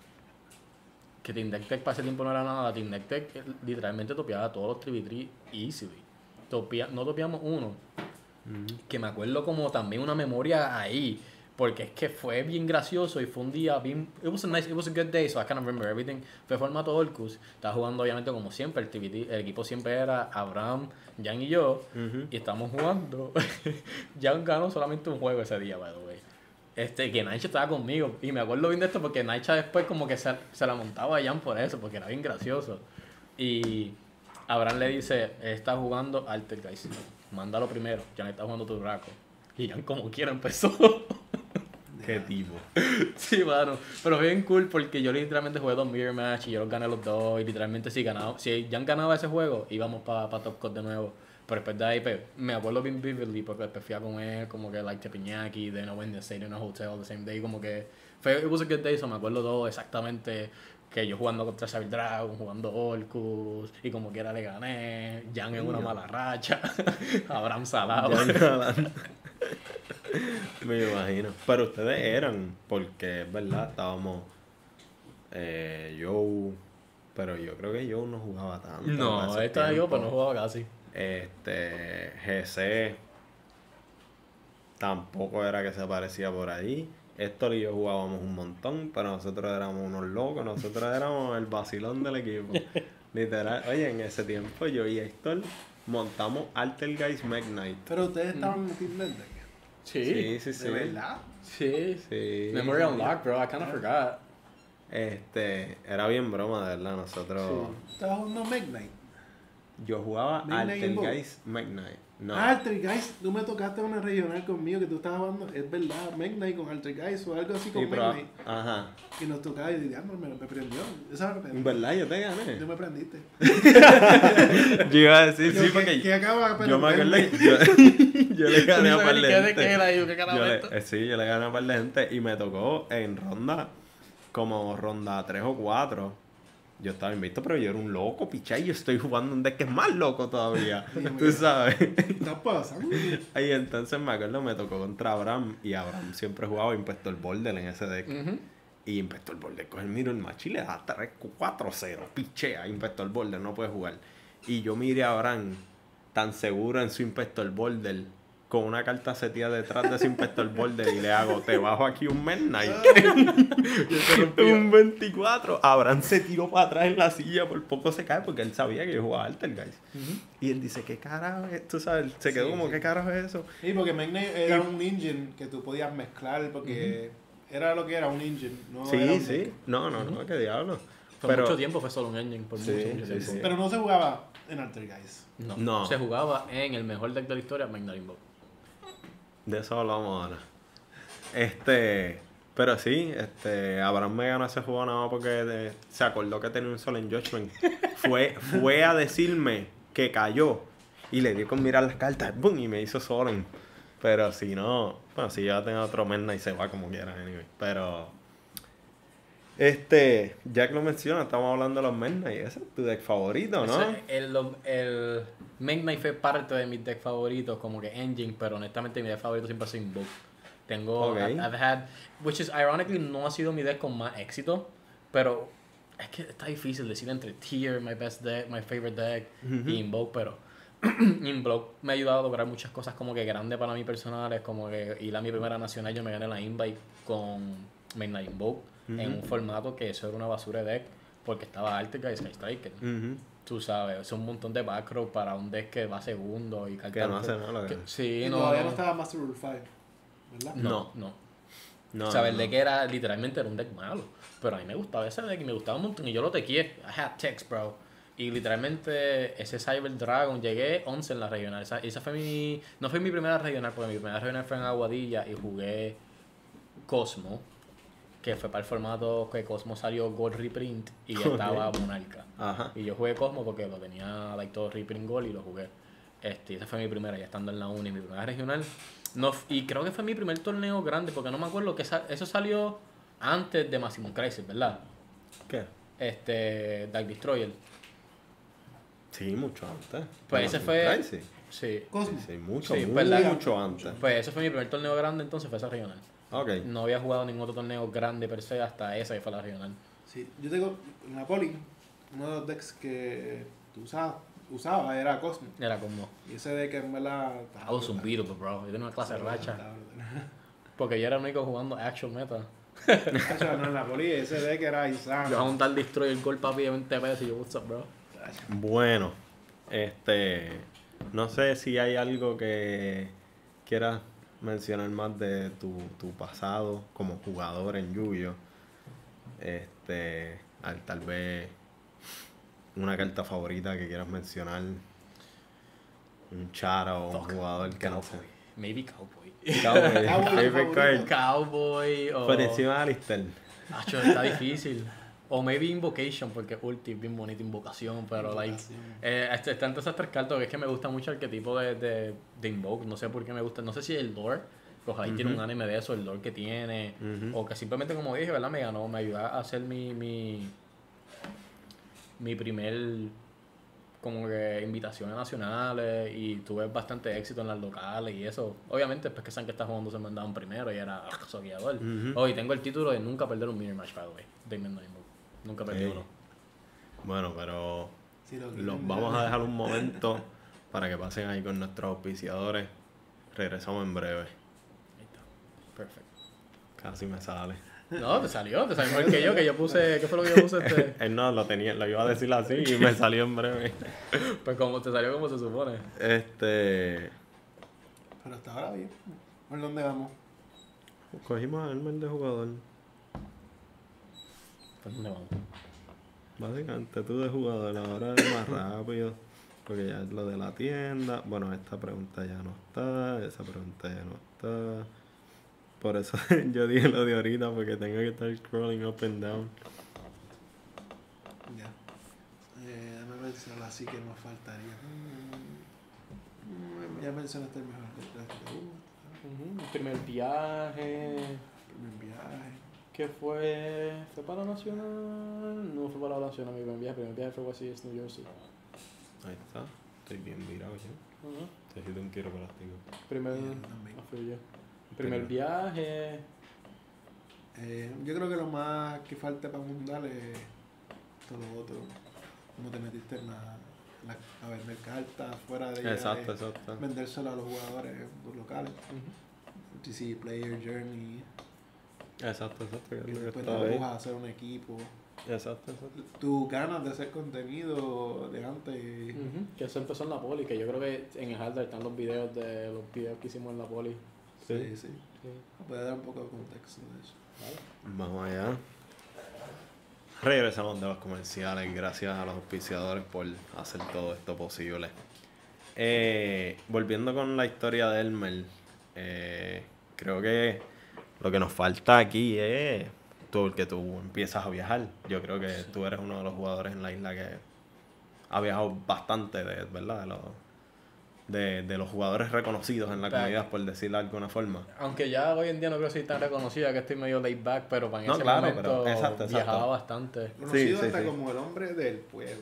que Team Deck Tech para ese tiempo no era nada. Team Deck Tech eh, literalmente topiaba todos los tres tres easily. Topia, no topiamos uno. Ujú. Que me acuerdo como también una memoria ahí. Porque es que fue bien gracioso y fue un día bien... It was a nice, it was a good day, so I can't remember everything. Fue formato Orcus. Estaba jugando obviamente como siempre. El, T V T, el equipo siempre era Abraham, Jan y yo. Ujú. Y estamos jugando. Jan ganó solamente un juego ese día, by the way. Este, que Naicha estaba conmigo. Y me acuerdo bien de esto porque Naicha después como que se, se la montaba a Jan por eso, porque era bien gracioso. Y Abraham le dice, él está jugando Altergeist. Mándalo primero. Jan está jugando Turraco. Y Jan como quiera empezó. Qué tipo. Sí, mano. Pero bien cool porque yo literalmente jugué dos mirror match y yo los gané los dos. Y literalmente si ganaba, si Jan ganaba ese juego, íbamos para pa Top Cut de nuevo. Pero después de ahí, pues, me acuerdo bien vividly porque después fui a comer como que like teppanyaki, then I went and stayed in a hotel the same day, como que fue, it was a good day, so me acuerdo todo exactamente que yo jugando contra Xavier Dragon, jugando Orcus, y como quiera le gané, Jan en una mala racha, Abraham Salado. Ya nada. Me imagino. Pero ustedes eran, porque es verdad, estábamos eh, Joe, pero yo creo que yo no jugaba tanto. para No, esos esta yo, pero no tiempos. jugaba casi. Este, G C tampoco era que se aparecía por ahí. Héctor y yo jugábamos un montón, pero nosotros éramos unos locos, nosotros éramos el vacilón del equipo. Literal, oye, en ese tiempo yo y Héctor montamos Altergeist Mech Knight. Pero ustedes estaban en Team Deck. Sí. Sí, sí, sí. ¿De verdad? Sí. Sí. Memory Unlocked, bro. I kind of forgot. Este, era bien broma, de verdad, nosotros... ¿Estabas jugando Mech Knight? Yo jugaba Mech Knight en Altergeist Mech Knight. No. Ah, Alter Guys, tú me tocaste una regional conmigo que tú estabas jugando, es verdad, Mech Knight con Alter Guys o algo así con Sí, Mech pero- Knight. ajá. Y nos tocaba y dije, ah, no, me, me prendió. Esa me prendió. ¿Verdad? Yo te gané. Tú me prendiste. Yo iba a decir, Yo, sí, ¿qué- porque ¿Qué acaba de yo me acuerdo prenderme? que yo, yo le gané a No par sabía de ni qué de gente. qué era yo, qué carajo Yo le- esto. eh, sí, yo le gané a par de gente y me tocó en ronda, como ronda tres o cuatro. Yo estaba invicto, pero yo era un loco, picha, y yo estoy jugando un deck que es más loco todavía. Tú sabes. ¿Qué está pasando? Y entonces me acuerdo, me tocó contra Abraham y Abraham siempre jugaba Impactor Border en ese deck. Ujú. Y Impactor Border coge el Mirror Match y le da tres cuatro cero. Pichea, Impactor Border, no puede jugar. Y yo miré a Abraham tan seguro en su Impactor Border, con una carta setía detrás de su Impactor Border y le hago, te bajo aquí un Midnight. un veinticuatro. Abraham se tiró para atrás en la silla, por poco se cae porque él sabía que yo jugaba Altergeist. Y él dice, ¿qué carajo es esto? ¿Sabes? Se quedó Sí, como, sí. ¿qué carajo es eso? Sí, porque Mech Knight era un engine que tú podías mezclar porque era lo que era un engine. No era Sí, un sí. deck. No, no, no, qué diablo. Por Pero, mucho tiempo fue solo un engine, por Sí, mucho, mucho sí, tiempo. sí. Pero no se jugaba en Alter Guys. No. No. Se jugaba en el mejor deck de la historia, Magnite Invoke. de eso hablamos ahora. Este, pero sí, este, Abraham me ganó ese juego nada más porque de- se acordó que tenía un solo en Judgment. Fue, fue a decirme que cayó y le dio con mirar las cartas, ¡bum! Y me hizo Solen. Pero si no, bueno, si ya tengo otro Mena y se va como quiera, anyway. Pero, este, ya que lo menciona, estamos hablando de los Mena y ese es tu deck favorito, ¿no? Ese- el, el Magnite fue parte de mis decks favoritos, como que Engine, pero honestamente mi deck favorito siempre ha sido Invoke. Tengo, Ok. I've, I've had, which is ironically no ha sido mi deck con más éxito, pero es que está difícil decir entre Tier, my best deck, my favorite deck, Ujú. y Invoke, pero Invoke me ha ayudado a lograr muchas cosas como que grandes para mí personales, como que ir a mi primera nacional, yo me gané la Invite con Magnite Invoke, en un formato que eso era una basura de deck, porque estaba Altergeist y Sky Striker. Ujú. Tú sabes, es un montón de backrow para un deck que va segundo y cartas Que no hace nada, lo que- que- Sí, Y no. todavía no no. estaba Master Rule cinco, ¿verdad? No, No. no. No, o sea, el no. deck era, literalmente era un deck malo. Pero a mí me gustaba ese deck y me gustaba un montón. Y yo lo tequé. I had text, bro. Y literalmente ese Cyber Dragon, llegué once en la regional. Esa, esa fue mi... No fue mi primera regional, porque mi primera regional fue en Aguadilla y jugué Cosmo. Que fue para el formato que Cosmo salió Gold Reprint y ya estaba Monarca. Ajá. Y yo jugué Cosmo porque lo tenía like, todo Reprint Gold y lo jugué. Este, esa fue mi primera, ya estando en la uni, mi primera regional. No, f- y creo que fue mi primer torneo grande, porque no me acuerdo que sa- eso salió antes de Maximum Crisis, ¿verdad? ¿Qué? Este, Dark Destroyer. Sí, mucho antes. Pues No, ese sí, fue- Crazy. Sí. Cosmo. Sí, mucho, Sí, pues la- mucho antes. Pues ese fue mi primer torneo grande, entonces fue esa regional. Ok. No había jugado ningún otro torneo grande per se hasta esa que fue la regional. Sí, yo tengo en la poli, uno de los decks que tú usabas, usaba era Cosmo. Era como, Y ese deck en verdad... I was unbeatable, bro. Yo tenía una clase de racha. Estaba brutal. Porque yo era el único jugando actual meta. Tacho, no, en la poli ese deck era Yo a insano. un Dark Destroyer Gold papi de veinte pesos y yo, what's up, bro? Bueno, este, no sé si hay algo que quieras mencionar más de tu, tu pasado como jugador en Yu-Gi-Oh. Este, al- tal vez una carta favorita que quieras mencionar, un chara o un Fuck, jugador que no sé. Cowboy. Maybe Cowboy. Cowboy, Cowboy, favorite favorito. card. Cowboy o... Por encima de Alistair. Acho, está difícil. O maybe Invocation, porque ulti es bien bonita invocación, pero like... Invocación. Eh, este- están todas esas tres cartas que es que me gusta mucho el arquetipo de, de, de Invoke. No sé por qué me gusta. No sé si el lore, que ojalá y tiene un Ujú. anime de eso, el lore que tiene. Ujú. O que simplemente, como dije, ¿verdad? Me ganó, me ayudó a hacer mi... mi mi primer como que invitaciones nacionales y tuve bastante éxito en las locales y eso. Obviamente, después que saben que estás jugando se mandaban primero y era ah, soqueador. Ujú. Oh, y tengo el título de nunca perder un mirror match, by the way, de Midnight Invoke. Nunca perdí Ey. uno. Bueno, pero Si lo los quieren vamos ver. a dejar un momento para que pasen ahí con nuestros auspiciadores. Regresamos en breve. Ahí está. Perfecto. Casi me sale. No, te salió, te salió mejor que yo, que yo puse, ¿qué fue lo que yo puse? Este? Él no, lo tenía, lo iba a decir así y me salió en breve. Pues como te salió como se supone. Este... Pero hasta ahora bien. ¿Por dónde vamos? Cogimos a Elmer de jugador. Pues dónde vamos. Básicamente tú de jugador, ahora es más rápido. Porque ya es lo de la tienda. Bueno, esta pregunta ya no está. Esa pregunta ya no está. Por eso yo dije lo de ahorita, porque tengo que estar scrolling up and down. Ya. Eh, déjame mencionar así que nos faltaría. Mm, mm, ya mencionaste el mejor detrás de uno. Ujú, el primer viaje. Primer viaje. ¿Qué fue? ¿Fue para la Nacional? No fue para la Nacional mi primer viaje. El primer viaje fue así, es New Jersey. Ahí está. Estoy bien virado yo. Ujú. Necesito un quiero plástico. Primer, Yo también. ah, fui yo. Primer viaje. Eh, yo creo que lo más que falta para Mundial es todo lo otro. Como te metiste en la, en la- a vender cartas fuera de Exacto, eh, exacto. vendérselo a los jugadores los locales. Ujú. T C Player Journey. Exacto, exacto. que Y es lo que después te estaba ahí. empujas a hacer un equipo. Exacto, exacto. Tus ganas de hacer contenido de antes. Ujú, que eso empezó en la poli, que yo creo que en el hardware están los videos de los videos que hicimos en la poli. Sí, Sí. sí. Sí. Puede dar un poco de contexto de eso. Vamos allá. Regresamos de los comerciales. Gracias a los auspiciadores por hacer todo esto posible. Eh, volviendo con la historia de Elmer, eh, creo que lo que nos falta aquí es tú, que tú empiezas a viajar. Yo creo que tú eres uno de los jugadores en la isla que ha viajado bastante, de, ¿verdad? De los, de, de los jugadores reconocidos en la Back. comunidad, por decirlo de alguna forma. Aunque ya hoy en día no creo que soy tan reconocida, que estoy medio laid back, pero para en No, ese claro, momento pero- exacto, exacto. viajaba bastante. Conocido sí, hasta sí. como el hombre del pueblo.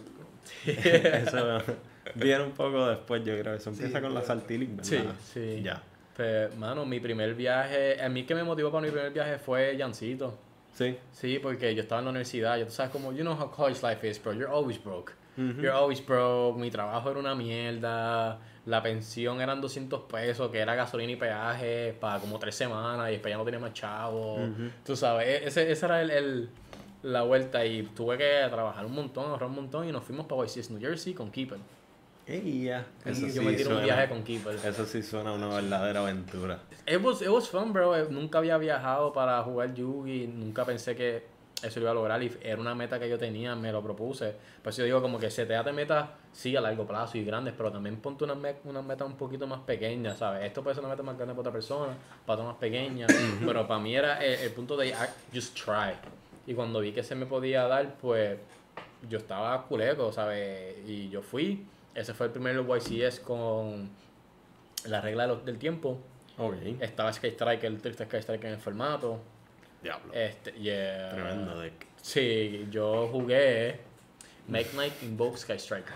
Eso viene un poco después, yo creo. Eso empieza Sí, con la claro. Saltilic, Sí, ¿verdad? sí. Ya. Pues, mano, mi primer viaje, a mí que me motivó para mi primer viaje fue Jancito. Sí. Sí, porque yo estaba en la universidad, ya tú sabes como, you know how college life is, bro, you're always broke. Ujú. You're always broke, mi trabajo era una mierda, la pensión eran doscientos pesos, que era gasolina y peaje para como tres semanas y después ya no tenía más chavos. Ujú. Tú sabes, e- ese, esa era el, el- la vuelta y tuve que trabajar un montón, ahorrar un montón y nos fuimos para Y C S New Jersey con Keeper. Ey, ya. Y Eso yo sí me tiré un suena- viaje con Keeper. Eso sí suena una verdadera aventura. It was, it was fun, bro. Eh, Nunca había viajado para jugar Yugi. Nunca pensé que eso lo iba a lograr. Y era una meta que yo tenía, me lo propuse. Por eso yo digo, como que seteate metas, sí, a largo plazo y grandes, pero también ponte unas me- una metas un poquito más pequeñas, ¿sabes? Esto puede ser una meta más grande para otra persona, para otra más pequeña. Pero para mí era el, el punto de ah, just try. Y cuando vi que se me podía dar, pues yo estaba culeco, ¿sabes? Y yo fui. Ese fue el primer Y C S con la regla de los- del tiempo. Ok. Estaba Sky Striker, el triste Sky Striker en el formato. Diablo. Este, yeah. Tremendo deck. Sí, yo jugué Make Knight Invoke Sky Striker.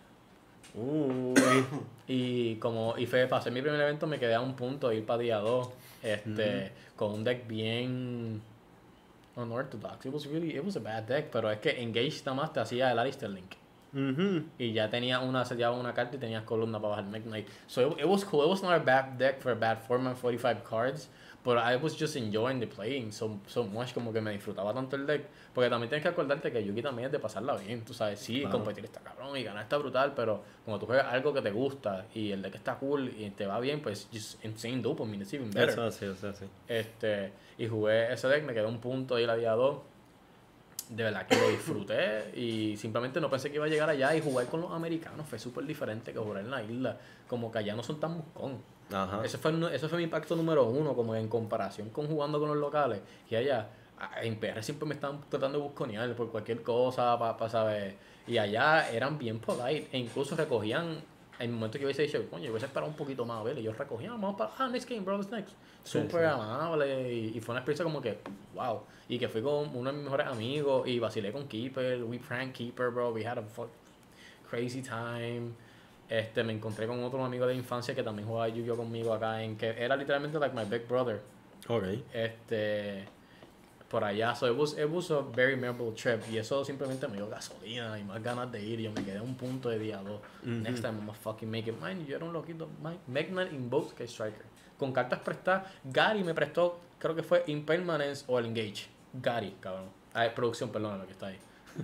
Uy. Y como y fue, para hacer mi primer evento me quedé a un punto de ir para día dos. Este, con un deck bien unorthodox. It was really, it was a bad deck, pero es que Engage nada más te hacía el Alistair Link. Ujú. Y ya tenía una, se llevaba una carta y tenías columna para bajar Make Knight. So it, it was cool. It was not a bad deck for a bad format, forty-five cards. But I was just enjoying the playing so, so much, como que me disfrutaba tanto el deck. Porque también tienes que acordarte que Yugi también es de pasarla bien, tú sabes. Sí, Claro. competir está cabrón y ganar está brutal, pero cuando tú juegas algo que te gusta y el deck está cool y te va bien, pues just insane dopamine, it's even better. Eso sí, eso sí. Este, y jugué ese deck, me quedé un punto ahí la día dos. De verdad que lo disfruté y simplemente no pensé que iba a llegar allá y jugar con los americanos fue súper diferente que jugar en la isla. Como que allá no son tan buscón. Ajá. Ese fue, ese fue mi impacto número uno, como en comparación con jugando con los locales. Y allá, a- en P R siempre me estaban tratando de busconear por cualquier cosa, para pa, saber. Y allá eran bien polite e incluso recogían. En el momento que yo hubiese dicho, coño, yo hubiese esperado un poquito más a ver, y ellos recogían, vamos para, ah, next game, bro, this next. Sí, Súper sí. amable, y, y fue una experiencia como que, wow. Y que fui con uno de mis mejores amigos, y vacilé con Keeper, we pranked Keeper, bro, we had a fuck crazy time. Este, me encontré con otro amigo de infancia que también jugaba Yu-Gi-Oh conmigo acá, en que era literalmente like my big brother. Ok. Este, por allá. So it was, it was a very memorable trip. Y eso simplemente me dio gasolina y más ganas de ir. Y yo me quedé a un punto de día dos. Ujú. Next time I'm gonna fucking make it. Man, yo era un loquito. Magnet in both que Striker. Con cartas prestadas. Gary me prestó, creo que fue Impermanence o el Engage. Gary, cabrón. Ah, producción, perdón, lo que está ahí.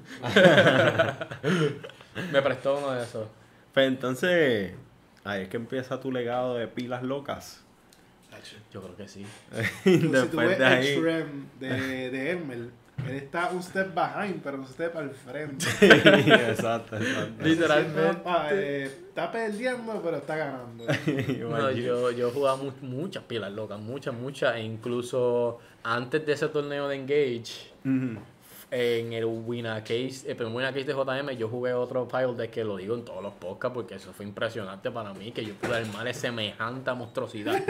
Me prestó uno de esos. Pues entonces, ahí es que empieza tu legado de pilas locas. Yo creo que sí. Si tú Después ves de el ahí. Shrem de, de Elmer, él está un step behind, pero un step al frente. exacto, exacto. Literalmente. Siempre, pa, eh, está perdiendo, pero está ganando. No, yo, yo jugaba mu muchas pilas locas, muchas, muchas. E incluso antes de ese torneo de Engage, Ujú. en el Winner Case, el primer Winner Case de J M, yo jugué otro pile deck que lo digo en todos los podcasts porque eso fue impresionante para mí, que yo pude armar semejante monstruosidad.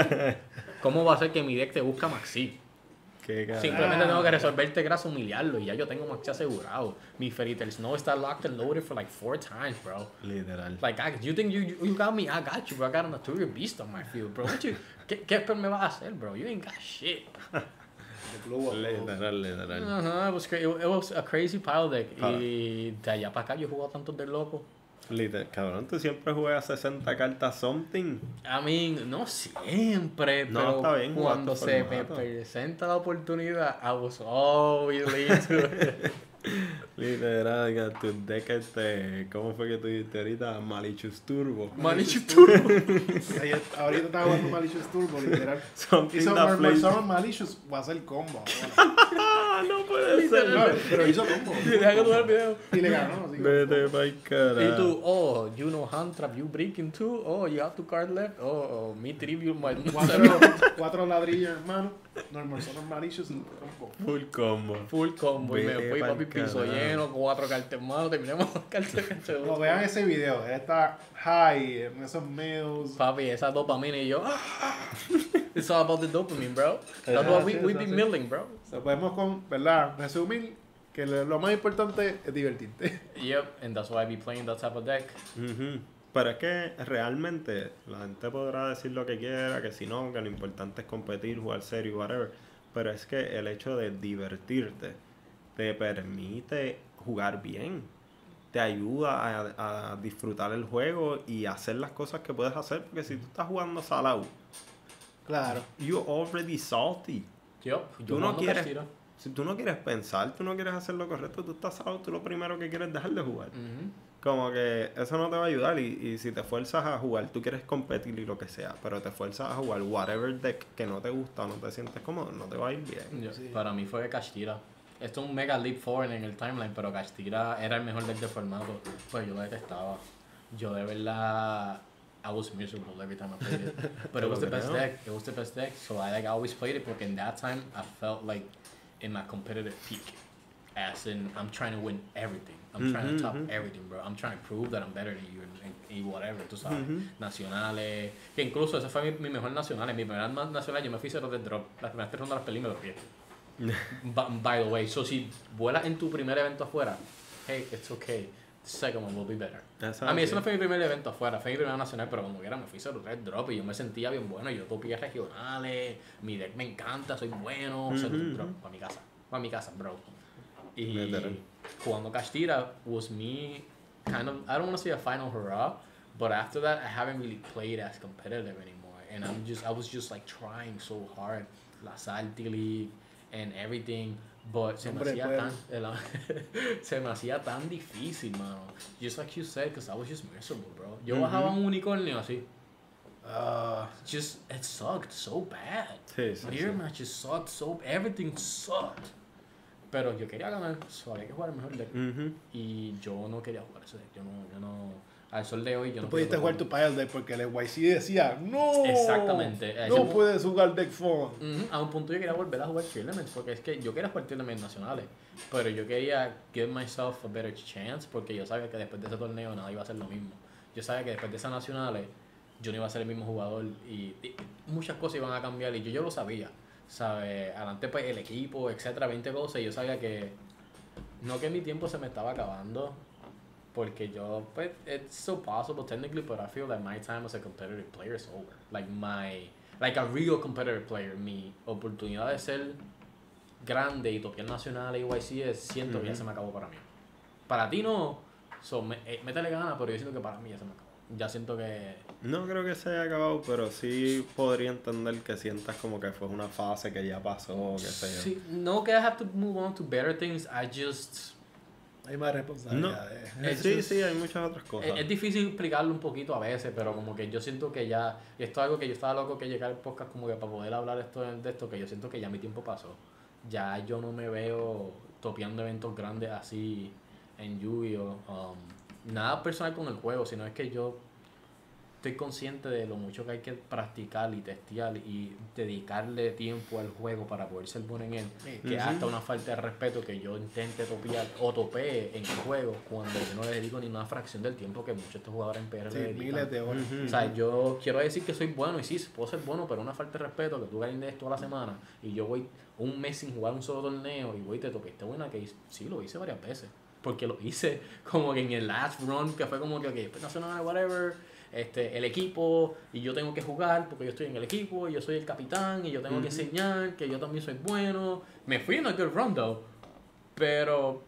¿Cómo va a ser que mi deck te busca Maxi? Qué carajo. Simplemente tengo que resolverte grasa, humillarlo y ya yo tengo Maxi asegurado. Mi Fairy Tail Snow está locked and loaded for like four times, bro. Literal. Like, I, you think you, you you got me? I got you, bro. I got a Natural Beast on my field, bro. What you, ¿qué, ¿Qué spell me vas a hacer, bro? You ain't got shit. De club a club. Literal, literal. Ajá, it was, cra- it was a crazy pile deck. Ah. Y de allá para acá yo he jugado tantos de loco. Literal. Cabrón, tú siempre juegas sesenta cartas something. I mean, no siempre, No, pero está bien, cuando jugaste se me formato. presenta la oportunidad, I was always lean to it. Literal, que tu deck este. ¿Cómo fue que tú dijiste ahorita? Malicious Turbo. Malicious Turbo. Ayer- ahorita estaba jugando Malicious Turbo, literal. Something Hizo that Mar- plays- Marcelo Malicious, va a hacer combo. Ah, no puede ser. No, pero hizo combo. Deja que tú veas el video. Y le ganó. así que- Vete pa'l carajo. Y tú, oh, you know hand trap, you breaking too? Oh, you have two cards left? Oh, oh me tribute my... Cuatro, cuatro ladrillos, hermano. Normal, son Malicious y combo. Full combo. Full combo y me Vete fui, pa'l papi, piso carajo. lleno, cuatro cartas en mano, terminamos con cartas en No, vean ese video. Él está high en esos meals. Papi, esa dopamina y yo, ah, it's all about the dopamine, bro. That's what we, we be milling, bro. So, podemos con, ¿verdad? Resumir que lo lo más importante es divertirte. Yep, and that's why I be playing that type of deck. Ujú. Pero es que realmente la gente podrá decir lo que quiera, que si no, que lo importante es competir, jugar serio, whatever. Pero es que el hecho de divertirte te permite jugar bien. Te ayuda a, a disfrutar el juego y hacer las cosas que puedes hacer. Porque si tú estás jugando salado, Claro. you're already salty. Yup, yo Tú no jugando quieres- Castira. Si tú no quieres pensar, tú no quieres hacer lo correcto, tú estás salado, tú lo primero que quieres es dejar de jugar. Ujú. Como que eso no te va a ayudar y, y si te fuerzas a jugar, tú quieres competir y lo que sea, pero te fuerzas a jugar whatever deck que no te gusta o no te sientes cómodo, no te va a ir bien. Yo- Sí. Para mí fue Castira. Esto es un mega leap forward en el timeline, pero Castira era el mejor deck de formato. Pues yo lo detestaba. Yo de verdad... I was miserable every time I played it. But it was the best Creo. deck. It was the best deck. So I like I always played it because in that time I felt like in my competitive peak. As in I'm trying to win everything. I'm trying to top Mhm, mhm. everything, bro. I'm trying to prove that I'm better than you and, and, y whatever, tú sabes. Ujú. Nacionales. Que incluso ese fue mi, mi mejor nacional. En mi primera ma- nacional yo me fui cero de drop. Las primeras tres rondas las peleé y me los By, by the way, so si vuelas en tu primer evento afuera, hey, it's okay. The second one will be better. Exacto. A mí eso no fue mi primer evento afuera, fue mi primer nacional, pero como quiera me fui cero red drop y yo me sentía bien bueno. Yo topié regionales, mi deck me encanta, soy bueno, cero Ujú, drop. ujú. Para mi casa, para mi casa, bro. Y Literal. jugando Castira was me kind of, I don't want to say a final hurrah, but after that I haven't really played as competitive anymore. And I'm just, I was just like trying so hard. La Salty League and everything. But se me, Hombre, hacía pues. tan, el- se me hacía tan difícil, mano. Just like you said, because I was just miserable, bro. Yo Ujú. bajaba un unicornio así. Ah, Just, it sucked so bad. Sí, sí, Mirror sí. matches sucked so, everything sucked. Pero yo quería ganar, so había que jugar el mejor deck. Ujú. Y yo no quería jugar ese deck. Yo no, yo no. Al sol de hoy, yo tú no pudiste quiero jugar tu pile deck porque el Y C decía, no. Exactamente. A ese No pu- puedes jugar deck phone. Ujú, a un punto yo quería volver a jugar Tournaments porque es que yo quería jugar Tournaments nacionales, pero yo quería give myself a better chance porque yo sabía que después de ese torneo nada iba a ser lo mismo. Yo sabía que después de esas nacionales yo no iba a ser el mismo jugador y, y muchas cosas iban a cambiar y yo, yo lo sabía, ¿sabes? Adelante pues el equipo, etcétera, veinte cosas y yo sabía que no que mi tiempo se me estaba acabando porque yo, pues, it's so possible technically, but I feel like my time as a competitive player is over. Like my, like a real competitive player, mi oportunidad de ser grande y toquear nacionales y Y C S, siento Ujú. que ya se me acabó para mí. Para ti no, so, me, eh, métele ganas, pero yo siento que para mí ya se me acabó. Ya siento que... No creo que se haya acabado, pero sí podría entender que sientas como que fue una fase que ya pasó, qué sé yo. Sí, no que I have to move on to better things, I just... Hay más responsabilidades. Eh, Es sí, just- sí, hay muchas otras cosas. Es, es difícil explicarlo un poquito a veces, pero como que yo siento que ya... Y esto es algo que yo estaba loco que llegara el podcast como que para poder hablar esto de esto, que yo siento que ya mi tiempo pasó. Ya yo no me veo topeando eventos grandes así en Yu-Gi-Oh! Um, nada personal con el juego, sino es que yo estoy consciente de lo mucho que hay que practicar y testear y dedicarle tiempo al juego para poder ser bueno en él, que es Ujú. hasta una falta de respeto que yo intente topear o topee en el juego cuando yo no le dedico ni una fracción del tiempo que muchos de estos jugadores en P R Sí, le dedican. miles de horas. Ujú. O sea, yo quiero decir que soy bueno y sí, puedo ser bueno, pero una falta de respeto que tú grindes toda la semana y yo voy un mes sin jugar un solo torneo y voy y te topeaste buena que hice- sí, lo hice varias veces. Porque lo hice como que en el last run, que fue como que, ok, pues nacional, whatever, este, el equipo, y yo tengo que jugar porque yo estoy en el equipo, y yo soy el capitán, y yo tengo que Ujú. enseñar que yo también soy bueno. Me fui en a good run, though, pero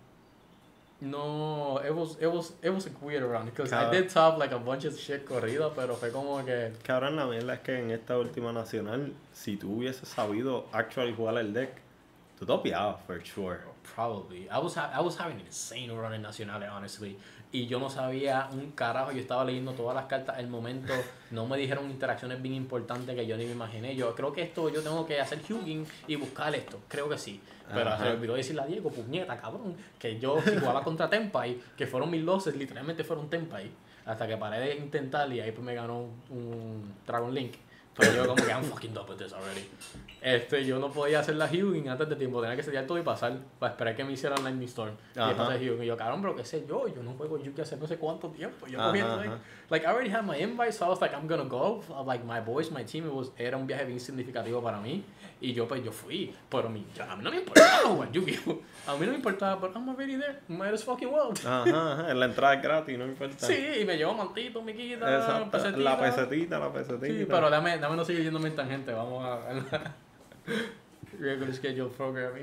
no, it was, it was, it was a weird run, because I Cada- did top like a bunch of shit corrido, pero fue como que... Cabrón, la verdad es que en esta última nacional, si tú hubieses sabido actually jugar el deck, tú topeabas, for sure. Probably. I was, ha- I was having an insane run en Nacionales, honestly. Y yo no sabía un carajo. Yo estaba leyendo todas las cartas al momento. No me dijeron interacciones bien importantes que yo ni me imaginé. Yo creo que esto yo tengo que hacer Hugin y buscar esto. Creo que sí. Pero Ajá. se me olvidó decirle a Diego, puñeta, cabrón. Que yo si jugaba contra Tenpai, que fueron mis losses, literalmente fueron Tenpai. Hasta que paré de intentar y ahí pues me ganó un, un Dragon Link. Pero yo como que I'm fucking done with this already. Este, yo no podía hacer la Hugin antes de tiempo, tenía que sellar todo y pasar para esperar que me hicieran Lightning Storm. Y Ajá. después hacer Hugin. Y yo, cabrón, pero qué sé yo, yo no juego Yuki hace no sé cuánto tiempo. Yo Ajá, cogiendo, like, ajá. like, I already had my invite, so I was like, I'm gonna go. Like, my boys, my team, it was, era un viaje bien significativo para mí. Y yo, pues, yo fui. Pero mi, yo- a mí no me importaba jugar Yuki. A mí no me importaba, but I'm already there. Might as fucking well. Ajá, ajá, la entrada es gratis, no importa. Sí, y me llevo mantito, miquita, Exacto, pesetita. la pesetita, la pesetita. Sí, pero dame, dame no seguir yéndome en tangente, vamos a a la regular schedule programming.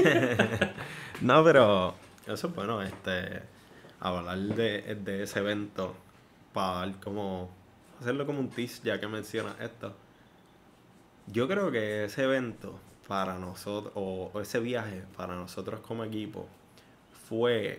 No, pero eso es bueno, este, hablar de, de ese evento para dar como, hacerlo como un tease ya que mencionas esto. Yo creo que ese evento para nosotros, o, o ese viaje para nosotros como equipo, fue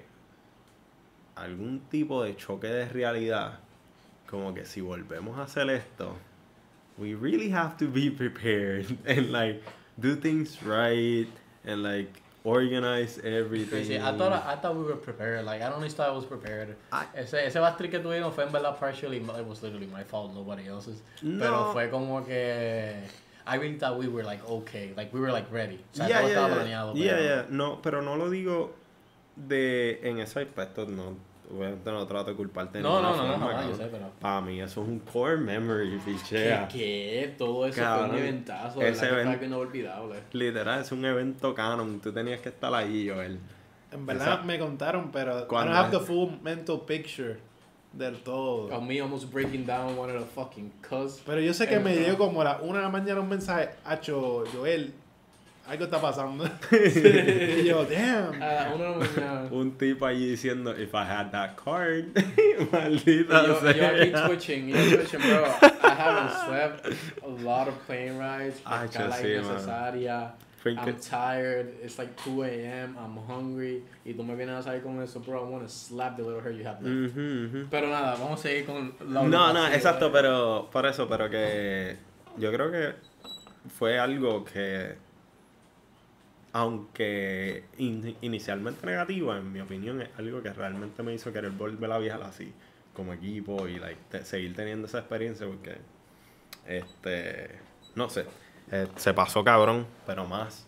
algún tipo de choque de realidad. Como que si volvemos a hacer esto, we really have to be prepared and like do things right and like organize everything. Sí, I thought, I thought we were prepared, like I don't thought I was prepared. I- Ese, ese bad trip que tuvimos fue en verdad partially, it was literally my fault, nobody else's. No. Pero fue como que, I really thought we were like okay, like we were like ready. O sea, Yeah, todo yeah, estaba yeah. planeado. Yeah, pero- yeah. No, pero no lo digo de en ese aspecto, no, obviamente no trato de culparte de No, no, ninguna no, no, forma, jamás, yo cabrón. sé, pero... Para mí eso es un core memory, pichea. ¿Qué, qué? Todo eso Cabrón, fue un eventazo, ese ¿verdad? Que fue evento- algo inolvidable. Literal, es un evento canon, tú tenías que estar ahí, Joel. En verdad Exacto. me contaron, pero I ¿Cuándo don't have es? the full mental picture del todo. Of me almost breaking down one of the fucking cuz. Pero yo sé que El- me llegó como a la una de la mañana un mensaje, Hacho, Joel, algo está pasando. Y yo, damn. Ah, uno no me... Un tipo allí diciendo, if I had that card, Y maldita yo, yo aquí sea. twitching, yo twitching, bro. I haven't slept a lot of plane rides. Ah, Escala yo sí, man. innecesaria. Fue I'm que- tired. It's like two a m. I'm hungry. Y tú me vienes a salir con eso, bro. I want to slap the little hair you have left. Ujú, ujú. Pero nada, vamos a seguir con la No, no, ocupación, exacto, eh. pero por eso, pero que yo creo que fue algo que, aunque in- inicialmente negativo, en mi opinión, es algo que realmente me hizo querer volver a viajar así, como equipo y like, te- seguir teniendo esa experiencia porque, este, no sé, eh, se pasó cabrón, pero más.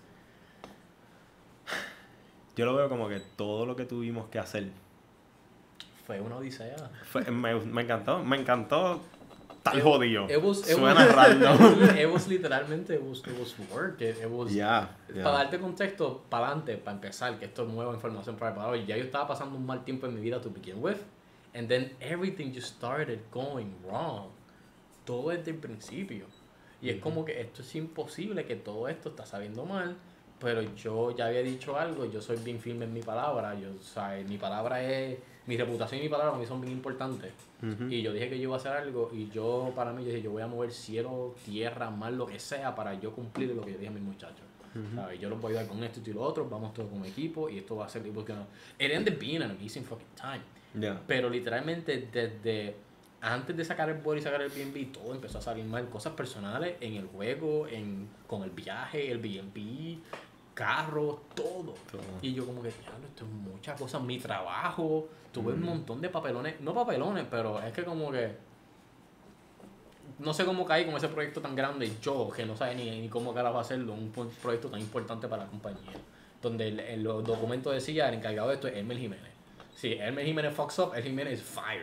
Yo lo veo como que todo lo que tuvimos que hacer Fue una odisea. fue- me, me encantó, me encantó tal It- jodido. it was- it Suena was- random. It was literalmente, it was, it was work. It, it was... Ya, Para ya. darte contexto, para adelante, para empezar, que esto es nueva información para el hoy, ya yo estaba pasando un mal tiempo en mi vida to begin with, and then everything just started going wrong. Todo desde el principio. Y es como que esto es imposible, que todo esto está saliendo mal, pero yo ya había dicho algo, yo soy bien firme en mi palabra, yo, o sea, mi palabra es, mi reputación y mi palabra para mí son bien importantes. Uh-huh. Y yo dije que yo iba a hacer algo y yo, para mí, yo dije, yo voy a mover cielo, tierra, mar, lo que sea para yo cumplir lo que yo dije a mis muchachos. Uh-huh. ¿Sabes? Yo los voy a ayudar con esto y lo otro, vamos todos como equipo y esto va a ser... Porque no, it ended up being an amazing fucking time. Yeah. Pero literalmente desde antes de sacar el vuelo y sacar el B and B, todo empezó a salir mal. Cosas personales en el juego, en, con el viaje, el B and B, carros, todo. todo. Y yo como que, diablo, esto es muchas cosas. Mi trabajo, tuve mm. un montón de papelones. No papelones, pero es que como que... No sé cómo caí con ese proyecto tan grande. Yo, que no sabe ni, ni cómo carajo hacerlo. Un proyecto tan importante para la compañía. Donde el, el, los documentos decía, el encargado de esto es Elmer Jiménez. Sí, Elmer Jiménez fucks up, Elmer Jiménez is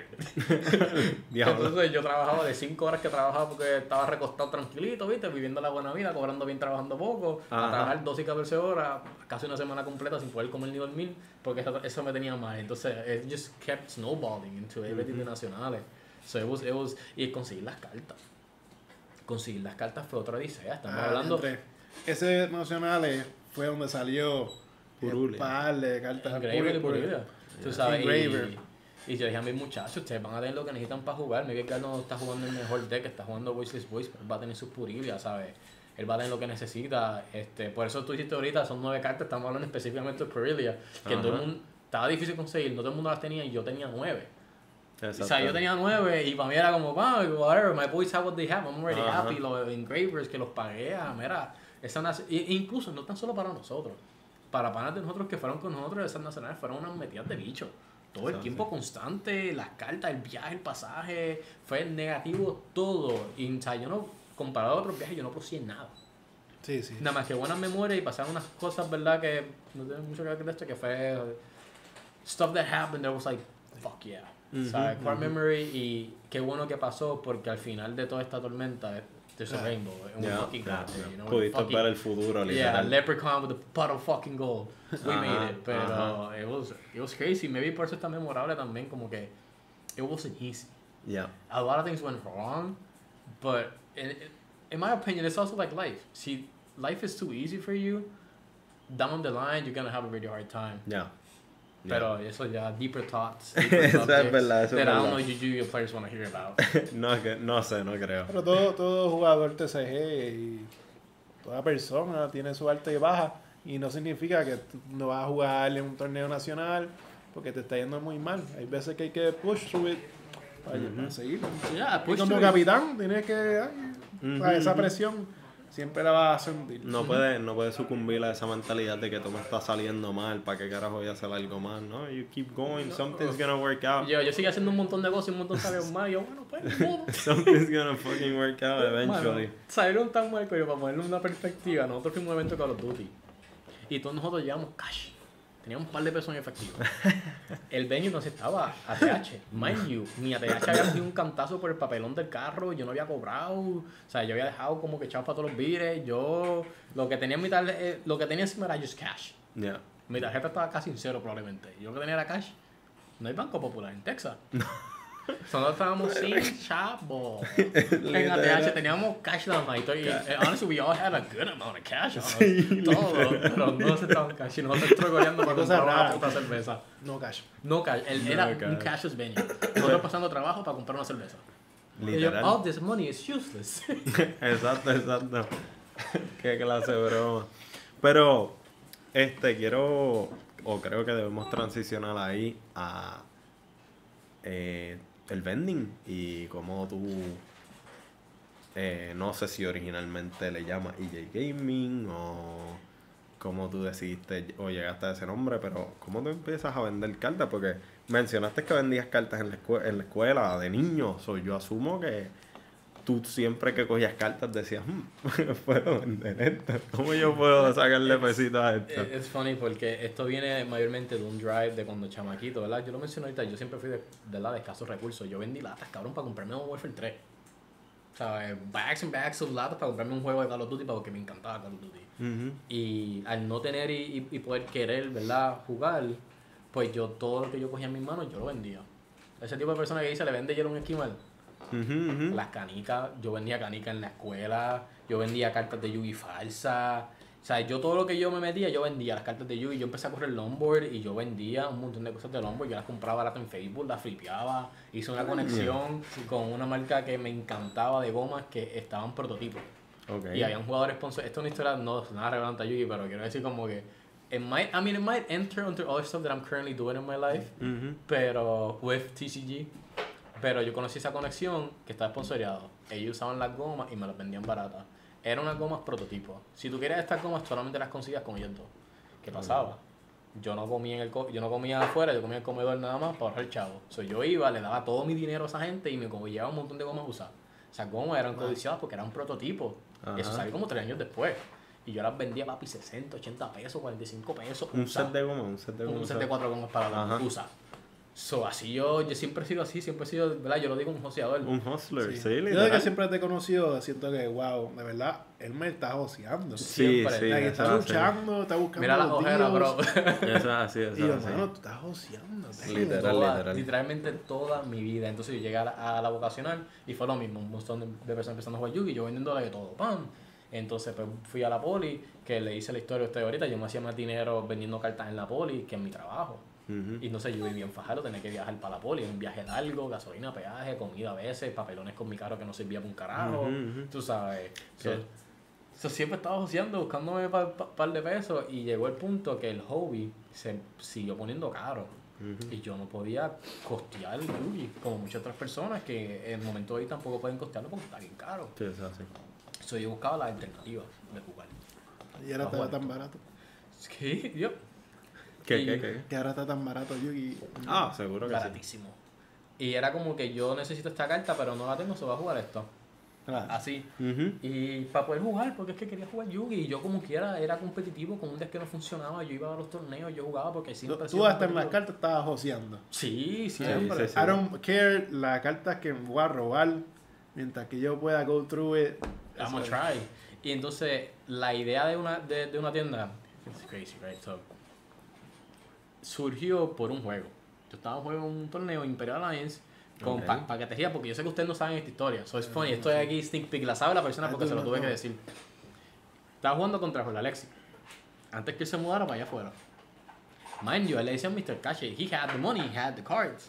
fired. Entonces yo trabajaba de cinco horas que trabajaba porque estaba recostado tranquilito, ¿viste? Viviendo la buena vida, cobrando bien, trabajando poco. Ajá. A trabajar doce y catorce horas, casi una semana completa sin poder comer ni dormir, porque eso, eso me tenía mal. Entonces, it just kept snowballing into eventos uh-huh. nacionales. So it was, it was, y conseguir las cartas. Conseguir las cartas fue otra odisea. Estamos ah, hablando... Entre ese nacionales fue donde salió un par de cartas. Increíble, increíble. Tú sabes, y, y yo dije a mis muchachos, ustedes van a tener lo que necesitan para jugar. Miguel Carlos no está jugando el mejor deck, está jugando Voiceless Voice, pero él va a tener sus puribias, ¿sabes? Él va a tener lo que necesita. Este, por eso tú dijiste ahorita, son nueve cartas, estamos hablando específicamente de Purilia, que todo el mundo, estaba difícil conseguir, no todo el mundo las tenía y yo tenía nueve. Exacto. O sea, yo tenía nueve y para mí era como, wow, whatever, my boys have what they have, I'm already uh-huh. happy. Los engravers que los pagué, mira, esa nace, incluso no tan solo para nosotros. Para panas de nosotros que fueron con nosotros, esas nacionales fueron unas metidas de bicho. Todo el tiempo constante, las cartas, el viaje, el pasaje, fue negativo todo. Y o sea, yo no, comparado a otros viajes, yo no procesé nada. Sí, sí. Nada más que buenas memorias y pasaron unas cosas, ¿verdad? Que no tiene mucho que ver con esto, que fue stuff that happened that was like, fuck yeah. Mm-hmm, ¿sabes? Core mm-hmm. memory y qué bueno que pasó porque al final de toda esta tormenta there's a rainbow. Yeah, fucking yeah, yeah. You know, pudiste fucking, ver el futuro, literal. Yeah, Leprechaun with a pot of fucking gold. We uh-huh, made it. Pero uh-huh. it was it was crazy. Maybe por eso es tan memorable también, como que it wasn't easy. Yeah. A lot of things went wrong, but in, in my opinion, it's also like life. See, life is too easy for you. Down the line, you're gonna have a really hard time. Yeah. Pero yeah. eso ya, deeper thoughts, deeper eso es verdad, eso that es I don't verdad. know you, you players want to hear about. no, no sé, no creo. Pero todo, todo jugador T C G y toda persona tiene su alta y baja y no significa que tú no vas a jugar en un torneo nacional porque te está yendo muy mal. Hay veces que hay que push through it para, uh-huh. para seguir. Yeah, push y como capitán tienes que... Ay, uh-huh. o sea, esa presión siempre la vas a sentir. No puedes no puede sucumbir a esa mentalidad de que todo me está saliendo mal, ¿para qué carajo voy a hacer algo más? No, you keep going, something's gonna work out. Yo, yo sigo haciendo un montón de cosas y un montón salió mal. Yo, bueno, pues, no. Something's gonna fucking work out eventually. Bueno, salieron tan mal que yo, para ponerle una perspectiva, nosotros fuimos a un evento de Call of Duty y todos nosotros llevamos cash. Teníamos un par de pesos en efectivo. El venue no se estaba A T H, mind you. Mi A T H había sido un cantazo por el papelón del carro, yo no había cobrado. O sea, yo había dejado como que echado para todos los billetes. Yo, lo que tenía en mi tarjeta, eh, lo que tenía encima era just cash. Yeah. Mi tarjeta estaba casi en cero probablemente. Yo lo que tenía era cash. No hay Banco Popular en Texas. Nosotros estábamos sin chavo. En A T H teníamos cash nada más. Y honestly, we all had a good amount of cash. Sí, todo. Pero no se estaban cash. Y nosotros trogoleando para comprar una puta cerveza. No cash. No cash. Él No era cash. un cashless venue. Nosotros pasando trabajo para comprar una cerveza. Literal. Y yo, all this money is useless. Exacto, exacto. Qué clase de broma. Pero, este, quiero, o creo que debemos transicionar ahí a eh, el vending y cómo tú, eh, no sé si originalmente le llamas E J Gaming o cómo tú decidiste o llegaste a ese nombre, pero cómo tú empiezas a vender cartas, porque mencionaste que vendías cartas en la, escu- en la escuela de niños, so yo asumo que tú siempre que cogías cartas decías, hmm, puedo vender esto, ¿cómo yo puedo sacarle pesitos a esto? Es funny porque esto viene mayormente de un drive de cuando chamaquito, ¿verdad? Yo lo mencioné ahorita, yo siempre fui de, de, la de escasos recursos. Yo vendí latas, cabrón, para comprarme un Warfare tres. O sea, bags and bags of latas para comprarme un juego de Call of Duty porque me encantaba Call of Duty. Uh-huh. Y al no tener y, y poder querer, ¿verdad? Jugar, pues yo todo lo que yo cogía en mis manos, yo lo vendía. Ese tipo de persona que dice, le vende hielo a un esquimal. Uh-huh, uh-huh. Las canicas, yo vendía canicas en la escuela, yo vendía cartas de Yugi falsa, O sea, yo todo lo que yo me metía, yo vendía las cartas de Yu-Gi. Yo empecé a correr longboard y yo vendía un montón de cosas de longboard. Yo las compraba barato en Facebook, las flipeaba. Hice una conexión con una marca que me encantaba de gomas que estaban prototipos. Okay. Y habían jugadores sponsor. Esto es una historia no es nada relevante a Yu-Gi, pero quiero decir como que it might, I mean, it might enter into other stuff that I'm currently doing in my life, Ujú. pero with T C G. Pero yo conocí esa conexión que estaba sponsoreado. Ellos usaban las gomas y me las vendían baratas. Eran unas gomas prototipos. Si tú querías estas gomas, solamente las conseguías con ellos dos. ¿Qué pasaba? Yo no comía en el co- yo no comía afuera, yo comía en el comedor nada más para ahorrar chavo. So, yo iba, le daba todo mi dinero a esa gente y me como llevaba un montón de gomas usadas. Esas gomas eran codiciadas porque eran prototipos. Ajá. Eso salió como tres años después. Y yo las vendía, papi, sesenta, ochenta pesos, cuarenta y cinco pesos. Un usadas. set de goma, un set de goma. Un set de cuatro gomas para la Ajá. usa. So, así yo, yo siempre he sido así, siempre he sido, ¿verdad? Yo lo digo un joseador. Un hustler, sí, Sí. Yo desde literal. que siempre te he conocido, siento que, wow, de verdad, él me está joseando. Sí, Siempre. sí, Like, eso está es así. luchando, está buscando Mira las los ojeras, bro. deals. Eso es así, eso Y yo, es así. mano, tú estás joseando. Literal, Toda- literal. Literalmente toda mi vida. Entonces yo llegué a la, a la vocacional y fue lo mismo. Un montón de, de personas empezando a jugar Yu-Gi, yo vendiéndole de todo. ¡Pam! Entonces pues, fui a la poli, que le hice la historia a usted ahorita. Yo me hacía más dinero vendiendo cartas en la poli que en mi trabajo. Ujú. Y no sé, yo vivía en Fajardo, tenía que viajar para la poli, un viaje largo, gasolina, peaje, comida a veces, papelones con mi carro que no servía para un carajo, Ujú, ujú. tú sabes. So, Sí. so, siempre estaba joseando, buscándome un pa, pa- par de pesos y llegó el punto que el hobby se siguió poniendo caro. Ujú. Y yo no podía costear el Yu-Gi, como muchas otras personas que en el momento de hoy tampoco pueden costearlo porque está bien caro. Sí, eso es así. So, yo buscaba las alternativas de jugar. Y ahora Ah, está bueno. tan barato. Sí, yo. ¿Qué, Y- qué, qué? Que ahora está tan barato Yugi. Ah, seguro que sí. Baratísimo. Y era como que yo necesito esta carta, pero no la tengo, se va a jugar esto. Claro. Así. Ujú. Y para poder jugar, porque es que quería jugar Yugi. Y yo como quiera era competitivo con un deck que no funcionaba. Yo iba a los torneos, yo jugaba porque Tú, siempre he tú sido hasta en las competitivo. cartas estabas joseando. Sí, Sí, siempre. sí, sí. I don't care las cartas que me voy a robar mientras que yo pueda go through it. I'm gonna Eso- try. Y entonces, la idea de una, de, de una tienda, it's crazy, right? So, surgió por un juego. Yo estaba jugando un torneo Imperial Alliance con Ok. pa- paquetería, porque yo sé que ustedes no saben esta historia. So, it's funny. Estoy aquí, sneak peek. La sabe la persona Ah, porque tú se lo no, tuve no. que decir. Estaba jugando contra Jorge Alexi. Antes que él se mudara para allá afuera. Mind you, él le decía a mister Cash, he had the money, he had the cards.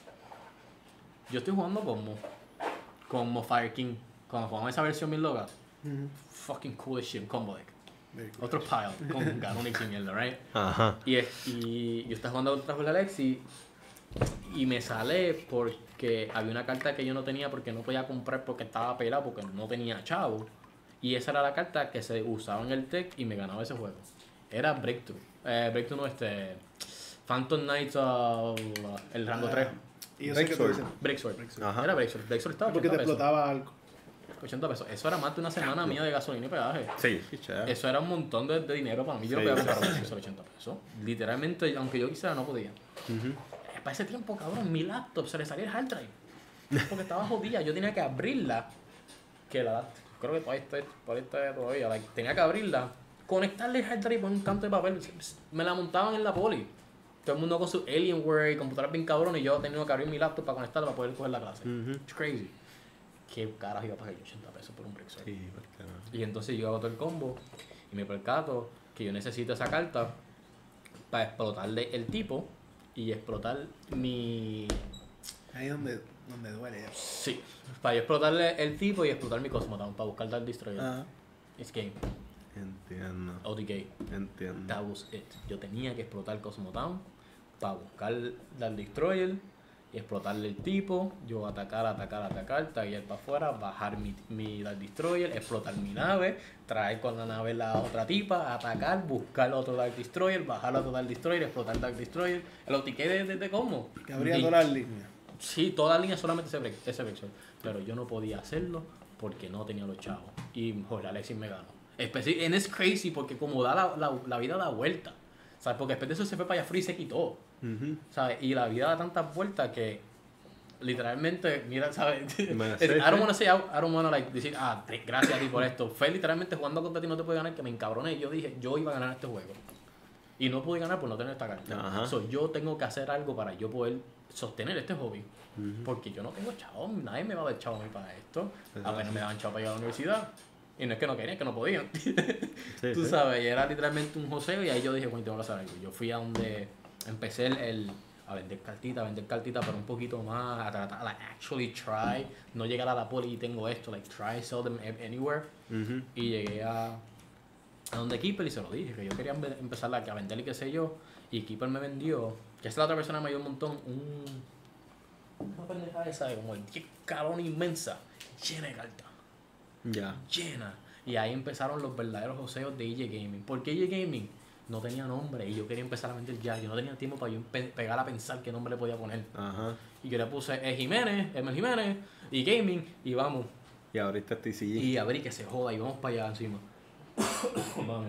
Yo estoy jugando con Mo. Con Mo Fire King. Cuando jugamos esa versión mil logas. Ujú. Fucking cool as shit, combo deck. Very cool. Otro pile con Ganonix y mierda, right? Ajá. Y, es- y yo estaba jugando contra Jorge Alexi y me sale porque había una carta que yo no tenía porque no podía comprar porque estaba pelado, porque no tenía chavo. Y esa era la carta que se usaba en el deck y me ganaba ese juego. Era Breakthrough. Eh, Breakthrough no, este... Phantom Knights, uh, el rango Ah, tres. Y yo sé que tú Breaksword. dices. Breaksword. Breaksword. Ajá. Era Breaksword. Breaksword estaba Porque te ochenta pesos. explotaba algo. ochenta pesos. Eso era más de una semana mía de gasolina y peaje. Sí, qué chévere. Eso era un montón de, de dinero para mí. Yo Sí, no podía sí, comprar sí. un piso de ochenta pesos. Literalmente, aunque yo quisiera, no podía. Ujú. Eh, Para ese tiempo, cabrón, mi laptop se le salía el hard drive. Porque estaba jodida. Yo tenía que abrirla. Que la. Creo que todavía está, por ahí está todavía. like, tenía que abrirla. Conectarle el hard drive con un canto de papel. Me la montaban en la poli. Todo el mundo con su Alienware y computadoras bien cabrón. Y yo tenía que abrir mi laptop para conectarla para poder coger la clase. Ujú. It's crazy. ¿Qué carajo iba a pagar yo ochenta pesos por un Breaksword? Sí, ¿por qué no? Y entonces yo hago todo el combo y me percato que yo necesito esa carta para explotarle el tipo y explotar mi... Ahí es donde, donde duele. Sí, para yo explotarle el tipo y explotar mi Cosmotown, para buscar Dark Destroyer. Ah. It's game, Entiendo. O D K, Entiendo. that was it. Yo tenía que explotar Cosmotown para buscar Dark Destroyer y explotarle el tipo, yo atacar, atacar, atacar, taguear para afuera, bajar mi, mi Dark Destroyer, explotar mi nave, traer con la nave la otra tipa, atacar, buscar otro Dark Destroyer, bajar otro Dark Destroyer, explotar Dark Destroyer, el O T K de, de, de cómo. Que abría Y- todas las líneas. Sí, toda la línea solamente ese, break, ese breakshot. Pero yo no podía hacerlo porque no tenía los chavos. Y Jorge Alexis me ganó. Especi and it's crazy porque como da la, la, la vida da vuelta. ¿Sabes? Porque después de eso se fue para allá frío y se quitó. Ujú. ¿Sabes? Y la vida da tantas vueltas que literalmente, mira, ¿sabes? Me- I sí, don't sí. wanna say, I don't wanna like decir, ah, te- gracias a ti por esto. Fue literalmente jugando contra ti no te puede ganar que me encabroné y yo dije, yo iba a ganar este juego. Y no pude ganar por no tener esta carta. Ajá. So, yo tengo que hacer algo para yo poder sostener este hobby. Ujú. Porque yo no tengo chavo, nadie me va a dar chavo a mí para esto. Exacto. Apenas me daban chavo para ir a la universidad. Y no es que no querían, es que no podían. Sí, Tú sí. sabes, y era literalmente un joseo y ahí yo dije, bueno, tengo que hacer algo. Yo fui a donde empecé el, el- a vender cartitas, a vender cartitas, pero un poquito más, a tratar, like, actually try, no llegar a la poli y tengo esto, like, try, sell them anywhere. Ujú. Y llegué a, a donde Keeper y se lo dije, que yo quería empe- empezar like, a vender y qué sé yo. Y Keeper me vendió, que esta la otra persona me dio un montón, un, una pendejada esa de como el diez galones inmensa, llena de cartas, Ya. llena. Y ahí empezaron los verdaderos joseos de E J Gaming. ¿Por qué E J Gaming? No tenía nombre y yo quería empezar a vender ya. Yo no tenía tiempo para yo empe- pegar a pensar qué nombre le podía poner. Ajá. Y yo le puse E Jiménez, Emel Jiménez y Gaming y vamos. Y ahorita T C G. Y abrí que se joda y vamos para allá encima. Vamos.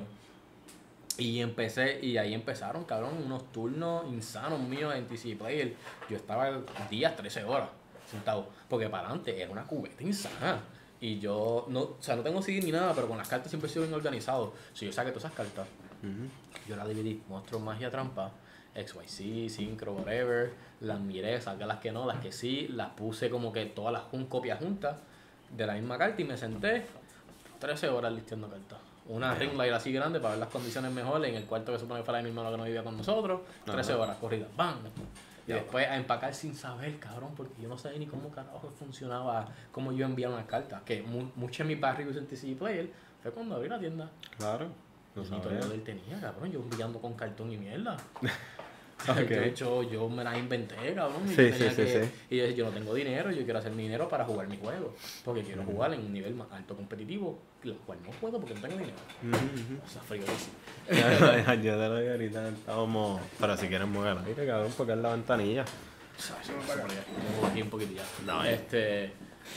Y empecé, y ahí empezaron, cabrón, unos turnos insanos míos en T C G Player. Yo estaba días, trece horas sentado. Porque para adelante era una cubeta insana. Y yo, no, o sea, no tengo C D ni nada, pero con las cartas siempre he sido bien organizado. Si yo saqué todas esas cartas, Ujú. yo las dividí, monstruos, magia, trampa, X Y Z, Synchro, whatever, las miré, saqué las que no, las que sí, las puse como que todas las jun copias juntas de la misma carta y me senté trece horas listeando cartas. Una ring light así grande para ver las condiciones mejores en el cuarto que supone que fuera mi hermano que no vivía con nosotros, trece Ajá. horas corridas, ¡bam! Y Ya. después a empacar sin saber, cabrón, porque yo no sabía ni cómo carajo funcionaba, cómo yo enviaba una carta. Que mu mucho en mi barrio en T C G Player fue cuando abrí la tienda. Claro. No Yo ni sabía. todo él tenía, cabrón, yo enviando con cartón y mierda. Ok. De hecho, yo me las inventé, cabrón. Y Sí, yo sí, tenía sí, que- sí. Y yo dije, yo no tengo dinero, yo quiero hacer mi dinero para jugar mi juego. Porque quiero jugar en un nivel más alto competitivo, lo cual no puedo porque no tengo dinero. Ujú, ujú. O sea, frío eso. Ya, ya, ya, yo te lo digo ahorita, estábamos... Pero si quieres mover el aire, cabrón, porque es la ventanilla. ¿Sabes? Tengo aquí un poquito ya. No, este,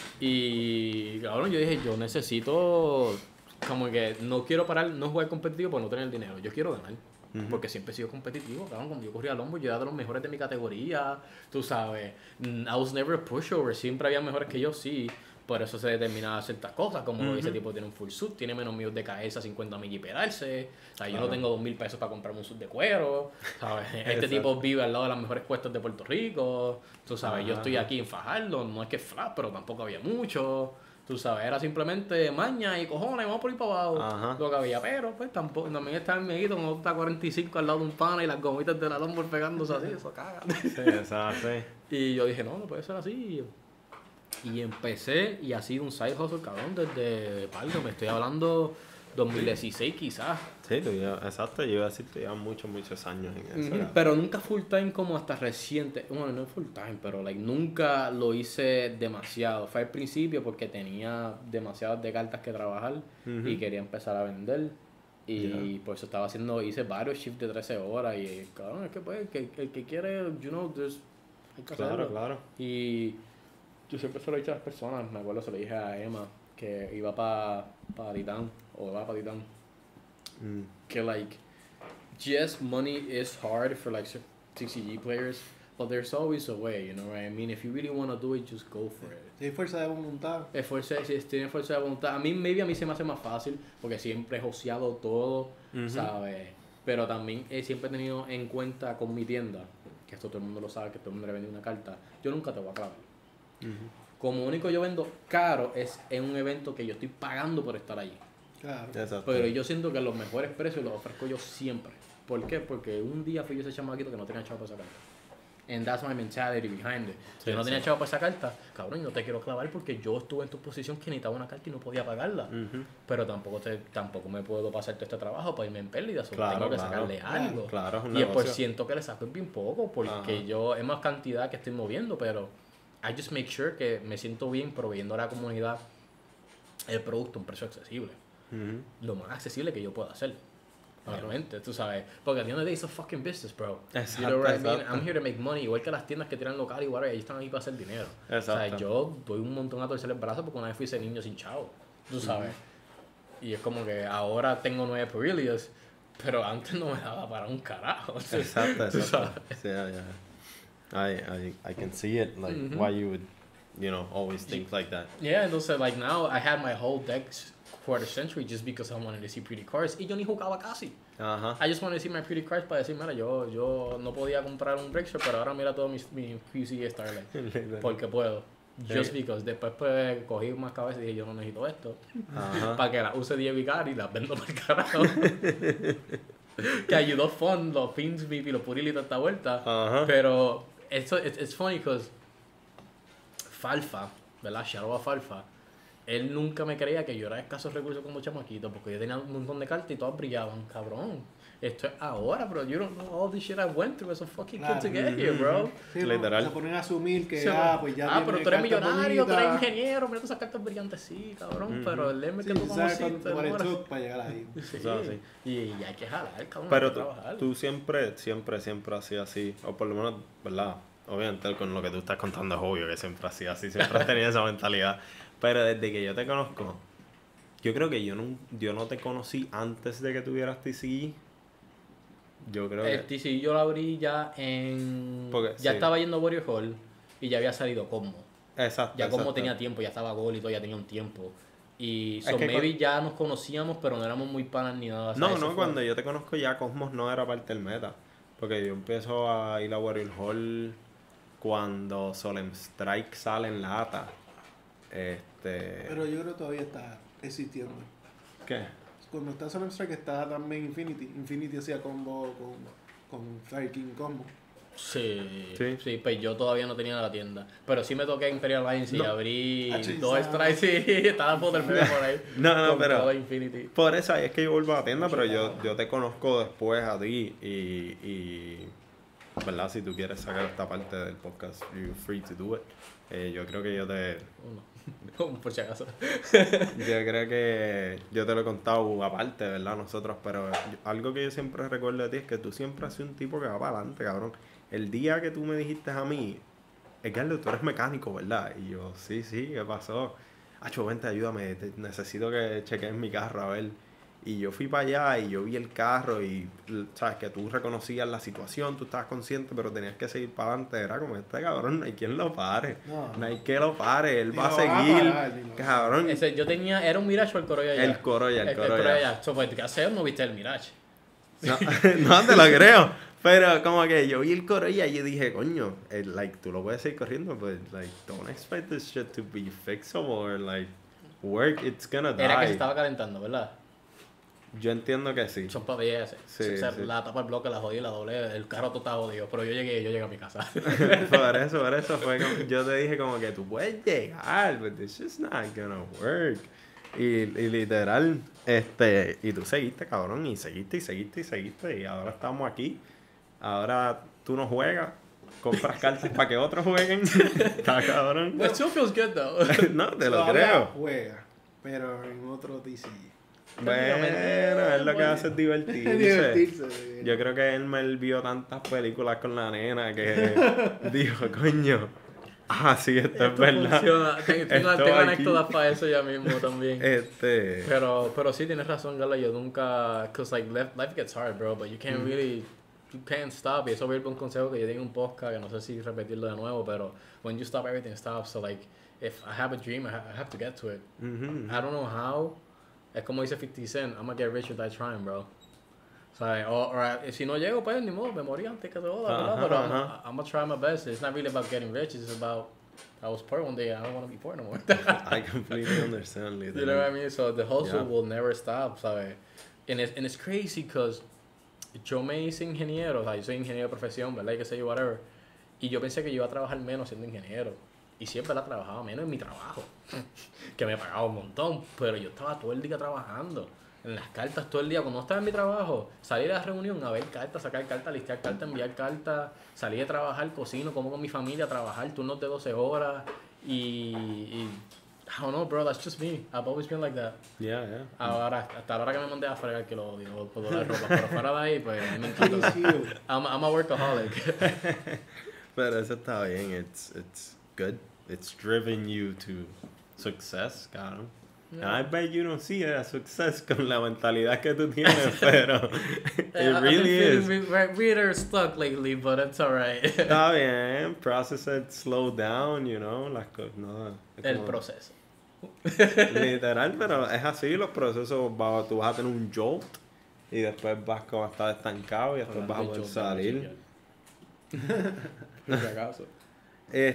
y cabrón, yo dije, yo necesito, como que no quiero parar, no jugar competitivo por no tener dinero. Yo quiero ganar. Ujú. Porque siempre he sido competitivo, cabrón. Cuando yo corría lombo, yo era de los mejores de mi categoría. Tú sabes, mm, I was never a pushover. Siempre había mejores que yo, sí. Por eso se determinaban ciertas cosas, como Ujú. ese tipo tiene un full suit, tiene menos míos de caerse a cincuenta mil y pegarse. O sea, yo no Claro. tengo dos mil pesos para comprarme un suit de cuero. ¿Sabes? Este Exacto. tipo vive al lado de las mejores puestos de Puerto Rico. Tú sabes, yo Ajá. estoy aquí en Fajardo, no es que es flat, pero tampoco había mucho. Tú sabes, era simplemente maña y cojones, vamos por ir para abajo. Ajá. Lo que había, pero pues tampoco, también estaba el mijito con otra cuarenta y cinco al lado de un pana y las gomitas de la Lombor pegándose así, eso caga. Sí, exacto. Y yo dije, no, no puede ser así. Y empecé y ha sido un side hustle, cabrón, desde Paldo. Me estoy hablando dos mil dieciséis quizás. Sí, tú ya, exacto, yo iba a decir que llevas muchos, muchos años en eso. Ujú, cabrón. Pero nunca full time como hasta reciente. Bueno, no full time, pero like, nunca lo hice demasiado. Fue al principio porque tenía demasiadas de cartas que trabajar Ujú. y quería empezar a vender. Y Ya. por eso estaba haciendo, hice varios shifts de trece horas. Y cabrón, es que pues, el que, el que quiere, you know, there's, hay que Claro, hacerlo. claro. Y yo siempre se lo he dicho a las personas, me acuerdo, se lo dije a Emma, que iba para pa Titán, o va para Titán, Mm. que like, yes, money is hard for like T C G players, but there's always a way, you know what I mean? If you really want to do it, just go for it. Si hay fuerza de voluntad. Es fuerza, si tiene fuerza de voluntad. A mí, maybe a mí se me hace más fácil, porque siempre he joseado todo, Ujú. ¿sabes? Pero también he siempre tenido en cuenta con mi tienda, que esto todo el mundo lo sabe, que todo el mundo le vende una carta, yo nunca te voy a clavar. Ujú. Como único yo vendo caro es en un evento que yo estoy pagando por estar allí. Claro. Exacto. Pero yo siento que los mejores precios los ofrezco yo siempre. ¿Por qué? Porque un día fui yo ese chamaquito que no tenía chavo para esa carta. And that's my mentality behind it. Sí, yo no sí. tenía chavo para esa carta, cabrón, y no te quiero clavar porque yo estuve en tu posición que necesitaba una carta y no podía pagarla. Ujú. Pero tampoco te, tampoco me puedo pasar todo este trabajo para irme en pérdida. Solo Claro, tengo que claro. sacarle algo. Claro, es un Y el por negocio. ciento que le saco es bien poco porque Ajá. yo es más cantidad que estoy moviendo, pero I just make sure que me siento bien proveyendo a la comunidad el producto a un precio accesible. Ujú. Lo más accesible que yo pueda hacer. Claro. Obviamente, tú sabes. Porque at the end of the day, it's a fucking business, bro. Exacto, you know what I mean? exacto. I'm here to make money. Igual que las tiendas que tiran local y whatever, ellos están ahí para hacer dinero. O sea, Exacto. yo doy un montón a torcer el brazo porque una vez fui ese niño sin chavo. Tú sabes. Y es como que ahora tengo nueve Pirellias, pero antes no me daba para un carajo. Exacto, Tú exacto. sabes. Sí, yeah, yeah. I, I, I can see it, like, Mhm. why you would, you know, always think like that. Yeah, entonces, like, now I had my whole deck quarter century just because I wanted to see pretty cards. Y yo ni jugaba casi. Ajá. I just wanted to see my pretty cards para decir, mira, yo, yo no podía comprar un Breakshot, pero ahora mira todo mi, mi Q C Starlight. Porque puedo. Just Sí. because. Después pues cogí más cabeza y dije, yo no necesito esto. Ajá. Para que las use diez vicar y las vendo por el carajo. Que ayudó Fun, los pins, y los purilis de esta vuelta. Ajá. Pero esto it's, it's funny because Falfa, ¿verdad? Shadow a Falfa. Él nunca me creía que yo era de escasos recursos como chamaquito, porque yo tenía un montón de cartas y todas brillaban, cabrón. Esto es ahora, bro. You don't know all this shit I went through as a fucking Claro. kid to get here, bro. Sí, Literal. Se ponen a asumir que, Sí, ah, pues ya ah, pero tiene tú eres cartas millonario, tú eres bonitas. ingeniero, mira todas esas cartas brillantes, sí, cabrón. Ujú. Pero el lema Sí, que tú tú sabes cuánto conociste, tomar el no era- shot para llegar ahí. Sí. O sea, sí. Y, y hay que jalar, cabrón. Pero hay que tú, trabajar. tú siempre, siempre, siempre has sido así. O por lo menos, ¿verdad? Obviamente con lo que tú estás contando es obvio que siempre has sido así. Siempre has tenido esa mentalidad. Pero desde que yo te conozco, yo creo que yo no, yo no te conocí antes de que tuvieras T C E. Yo creo El que... T C yo lo abrí ya en... Porque- ya sí. estaba yendo a Warrior Hall y ya había salido Cosmo. Exacto. Ya Cosmo exacto. tenía tiempo, ya estaba Gol y todo, ya tenía un tiempo. Y Es so que maybe con- ya nos conocíamos, pero no éramos muy panas ni nada. o sea, No, eso no, fue- cuando yo te conozco ya Cosmos no era parte del meta. Porque yo empiezo a ir a Warrior Hall cuando Solemn Strike sale en lata. Este... Pero yo creo que todavía está existiendo. ¿Qué? Cuando está Solemn Strike está también Infinity. Infinity hacía combo con, con Fire King combo. Sí, Sí. sí, pues yo todavía no tenía la tienda. Pero sí me toqué Imperial Alliance y No. abrí Ah, sí, dos sabe. strikes, sí, estaba por el medio por ahí. No, no, con pero- todo Infinity. Por eso ahí es que yo vuelvo a la tienda, pero yo, yo te conozco después a ti y, y ¿verdad? Si tú quieres sacar esta parte del podcast, you're free to do it. Eh, yo creo que yo te Uno. Por si acaso. yo creo que yo te lo he contado aparte, ¿verdad? Nosotros, pero yo- algo que yo siempre recuerdo de ti es que tú siempre has sido un tipo que va para adelante, cabrón. El día que tú me dijiste a mí, Edgardo, tú eres mecánico, ¿verdad? Y yo, sí, sí, ¿qué pasó? Acho, vente, ayúdame, te- necesito que cheques mi carro, a ver. Y yo fui para allá y yo vi el carro y, l- sabes, que tú reconocías la situación, tú estabas consciente, pero tenías que seguir para adelante. Era como, este cabrón, no hay quien lo pare. No. No hay que lo pare, él Ni va a lo va a seguir. parar, ni lo va a Cabrón, Ese, yo tenía, era un Mirage o el Corolla ya. el Corolla, el El, Corolla. Corolla. So, pues, ¿qué haces? No viste el Mirage. No, no te lo creo. Pero como que yo vi el Corolla y yo dije, coño, eh, like, tú lo puedes seguir corriendo, but like, don't expect this shit to be fixable or like, work, it's gonna die. Era que se estaba calentando, ¿verdad? Yo entiendo que sí. Son papeles. Sí, o sea, sí. la tapa el bloque, la jodí, la doblé, el carro todo estaba jodido. Pero yo llegué, yo llegué a mi casa. Por eso, por eso fue como, yo te dije como que tú puedes llegar, but this just not gonna work. Y, y literal, este, y tú seguiste, cabrón, y seguiste, y seguiste, y seguiste, y ahora estamos aquí. Ahora tú no juegas, compras cartas para que otros jueguen. Está cabrón. It still feels good, though. No, te lo Todavía creo. juega, pero en otro T C. Bueno, es lo que hace es divertirse. Divertirse. Yo creo que él vio tantas películas con la nena que dijo, coño, ah, sí, esto es verdad. Funciona. Tengo, tengo, Esto tengo aquí. anécdotas para eso ya mismo también. Este, Pero, pero sí, tienes razón, Gala. Yo nunca. Because, like, life, life gets hard, bro. But you can't really. You can't stop. Y eso vuelve un consejo que yo tengo en un podcast, que no sé si repetirlo de nuevo, pero when you stop, everything stops. So, like, if I have a dream, I, ha I have to get to it. ujú. I don't know how. Es como dice fifty Cent, I'm gonna get rich or die trying, bro. O sea, o, o, si no llego, pues ni modo, me morí antes que todo, ¿verdad? Ajá, Pero I'm, ajá. I'm gonna try my best. It's not really about getting rich, it's about, I was poor one day, I don't want to be poor no more. I completely understand, You know what I literally. mean? So the hustle Yeah. will never stop, ¿sabes? And it's, and it's crazy because yo me hice ingeniero, o sea, yo soy ingeniero de profesión, ¿verdad? Y que sé yo, whatever. Y yo pensé que yo iba a trabajar menos siendo ingeniero. Y siempre la trabajaba menos en mi trabajo, que me pagaba un montón, pero yo estaba todo el día trabajando. En las cartas todo el día, cuando no estaba en mi trabajo, salir a la reunión a ver cartas, sacar cartas, listear cartas, enviar cartas, salir a trabajar, cocino, como con mi familia, trabajar turnos de doce horas y, y I don't know, bro, that's just me. I've always been like that. Yeah, yeah. Ahora, hasta la hora que me mandé a fregar que lo odio por la ropa, pero fuera de ahí, pues a mí me encanta. I'm, I'm a workaholic. Pero eso está bien, it's, it's good. It's driven you to success, cabrón. And I bet you don't see it as success con la mentalidad que tú tienes, pero it I've really been is. feeling re- Really stuck lately, but it's alright. Está bien, process it, slow down, you know, las cosas, no. es El como- proceso. Literal, pero es así, los procesos, va- tú vas a tener un jolt y después vas como a estar estancado y después vas a poder salir. Por si acaso. Eh,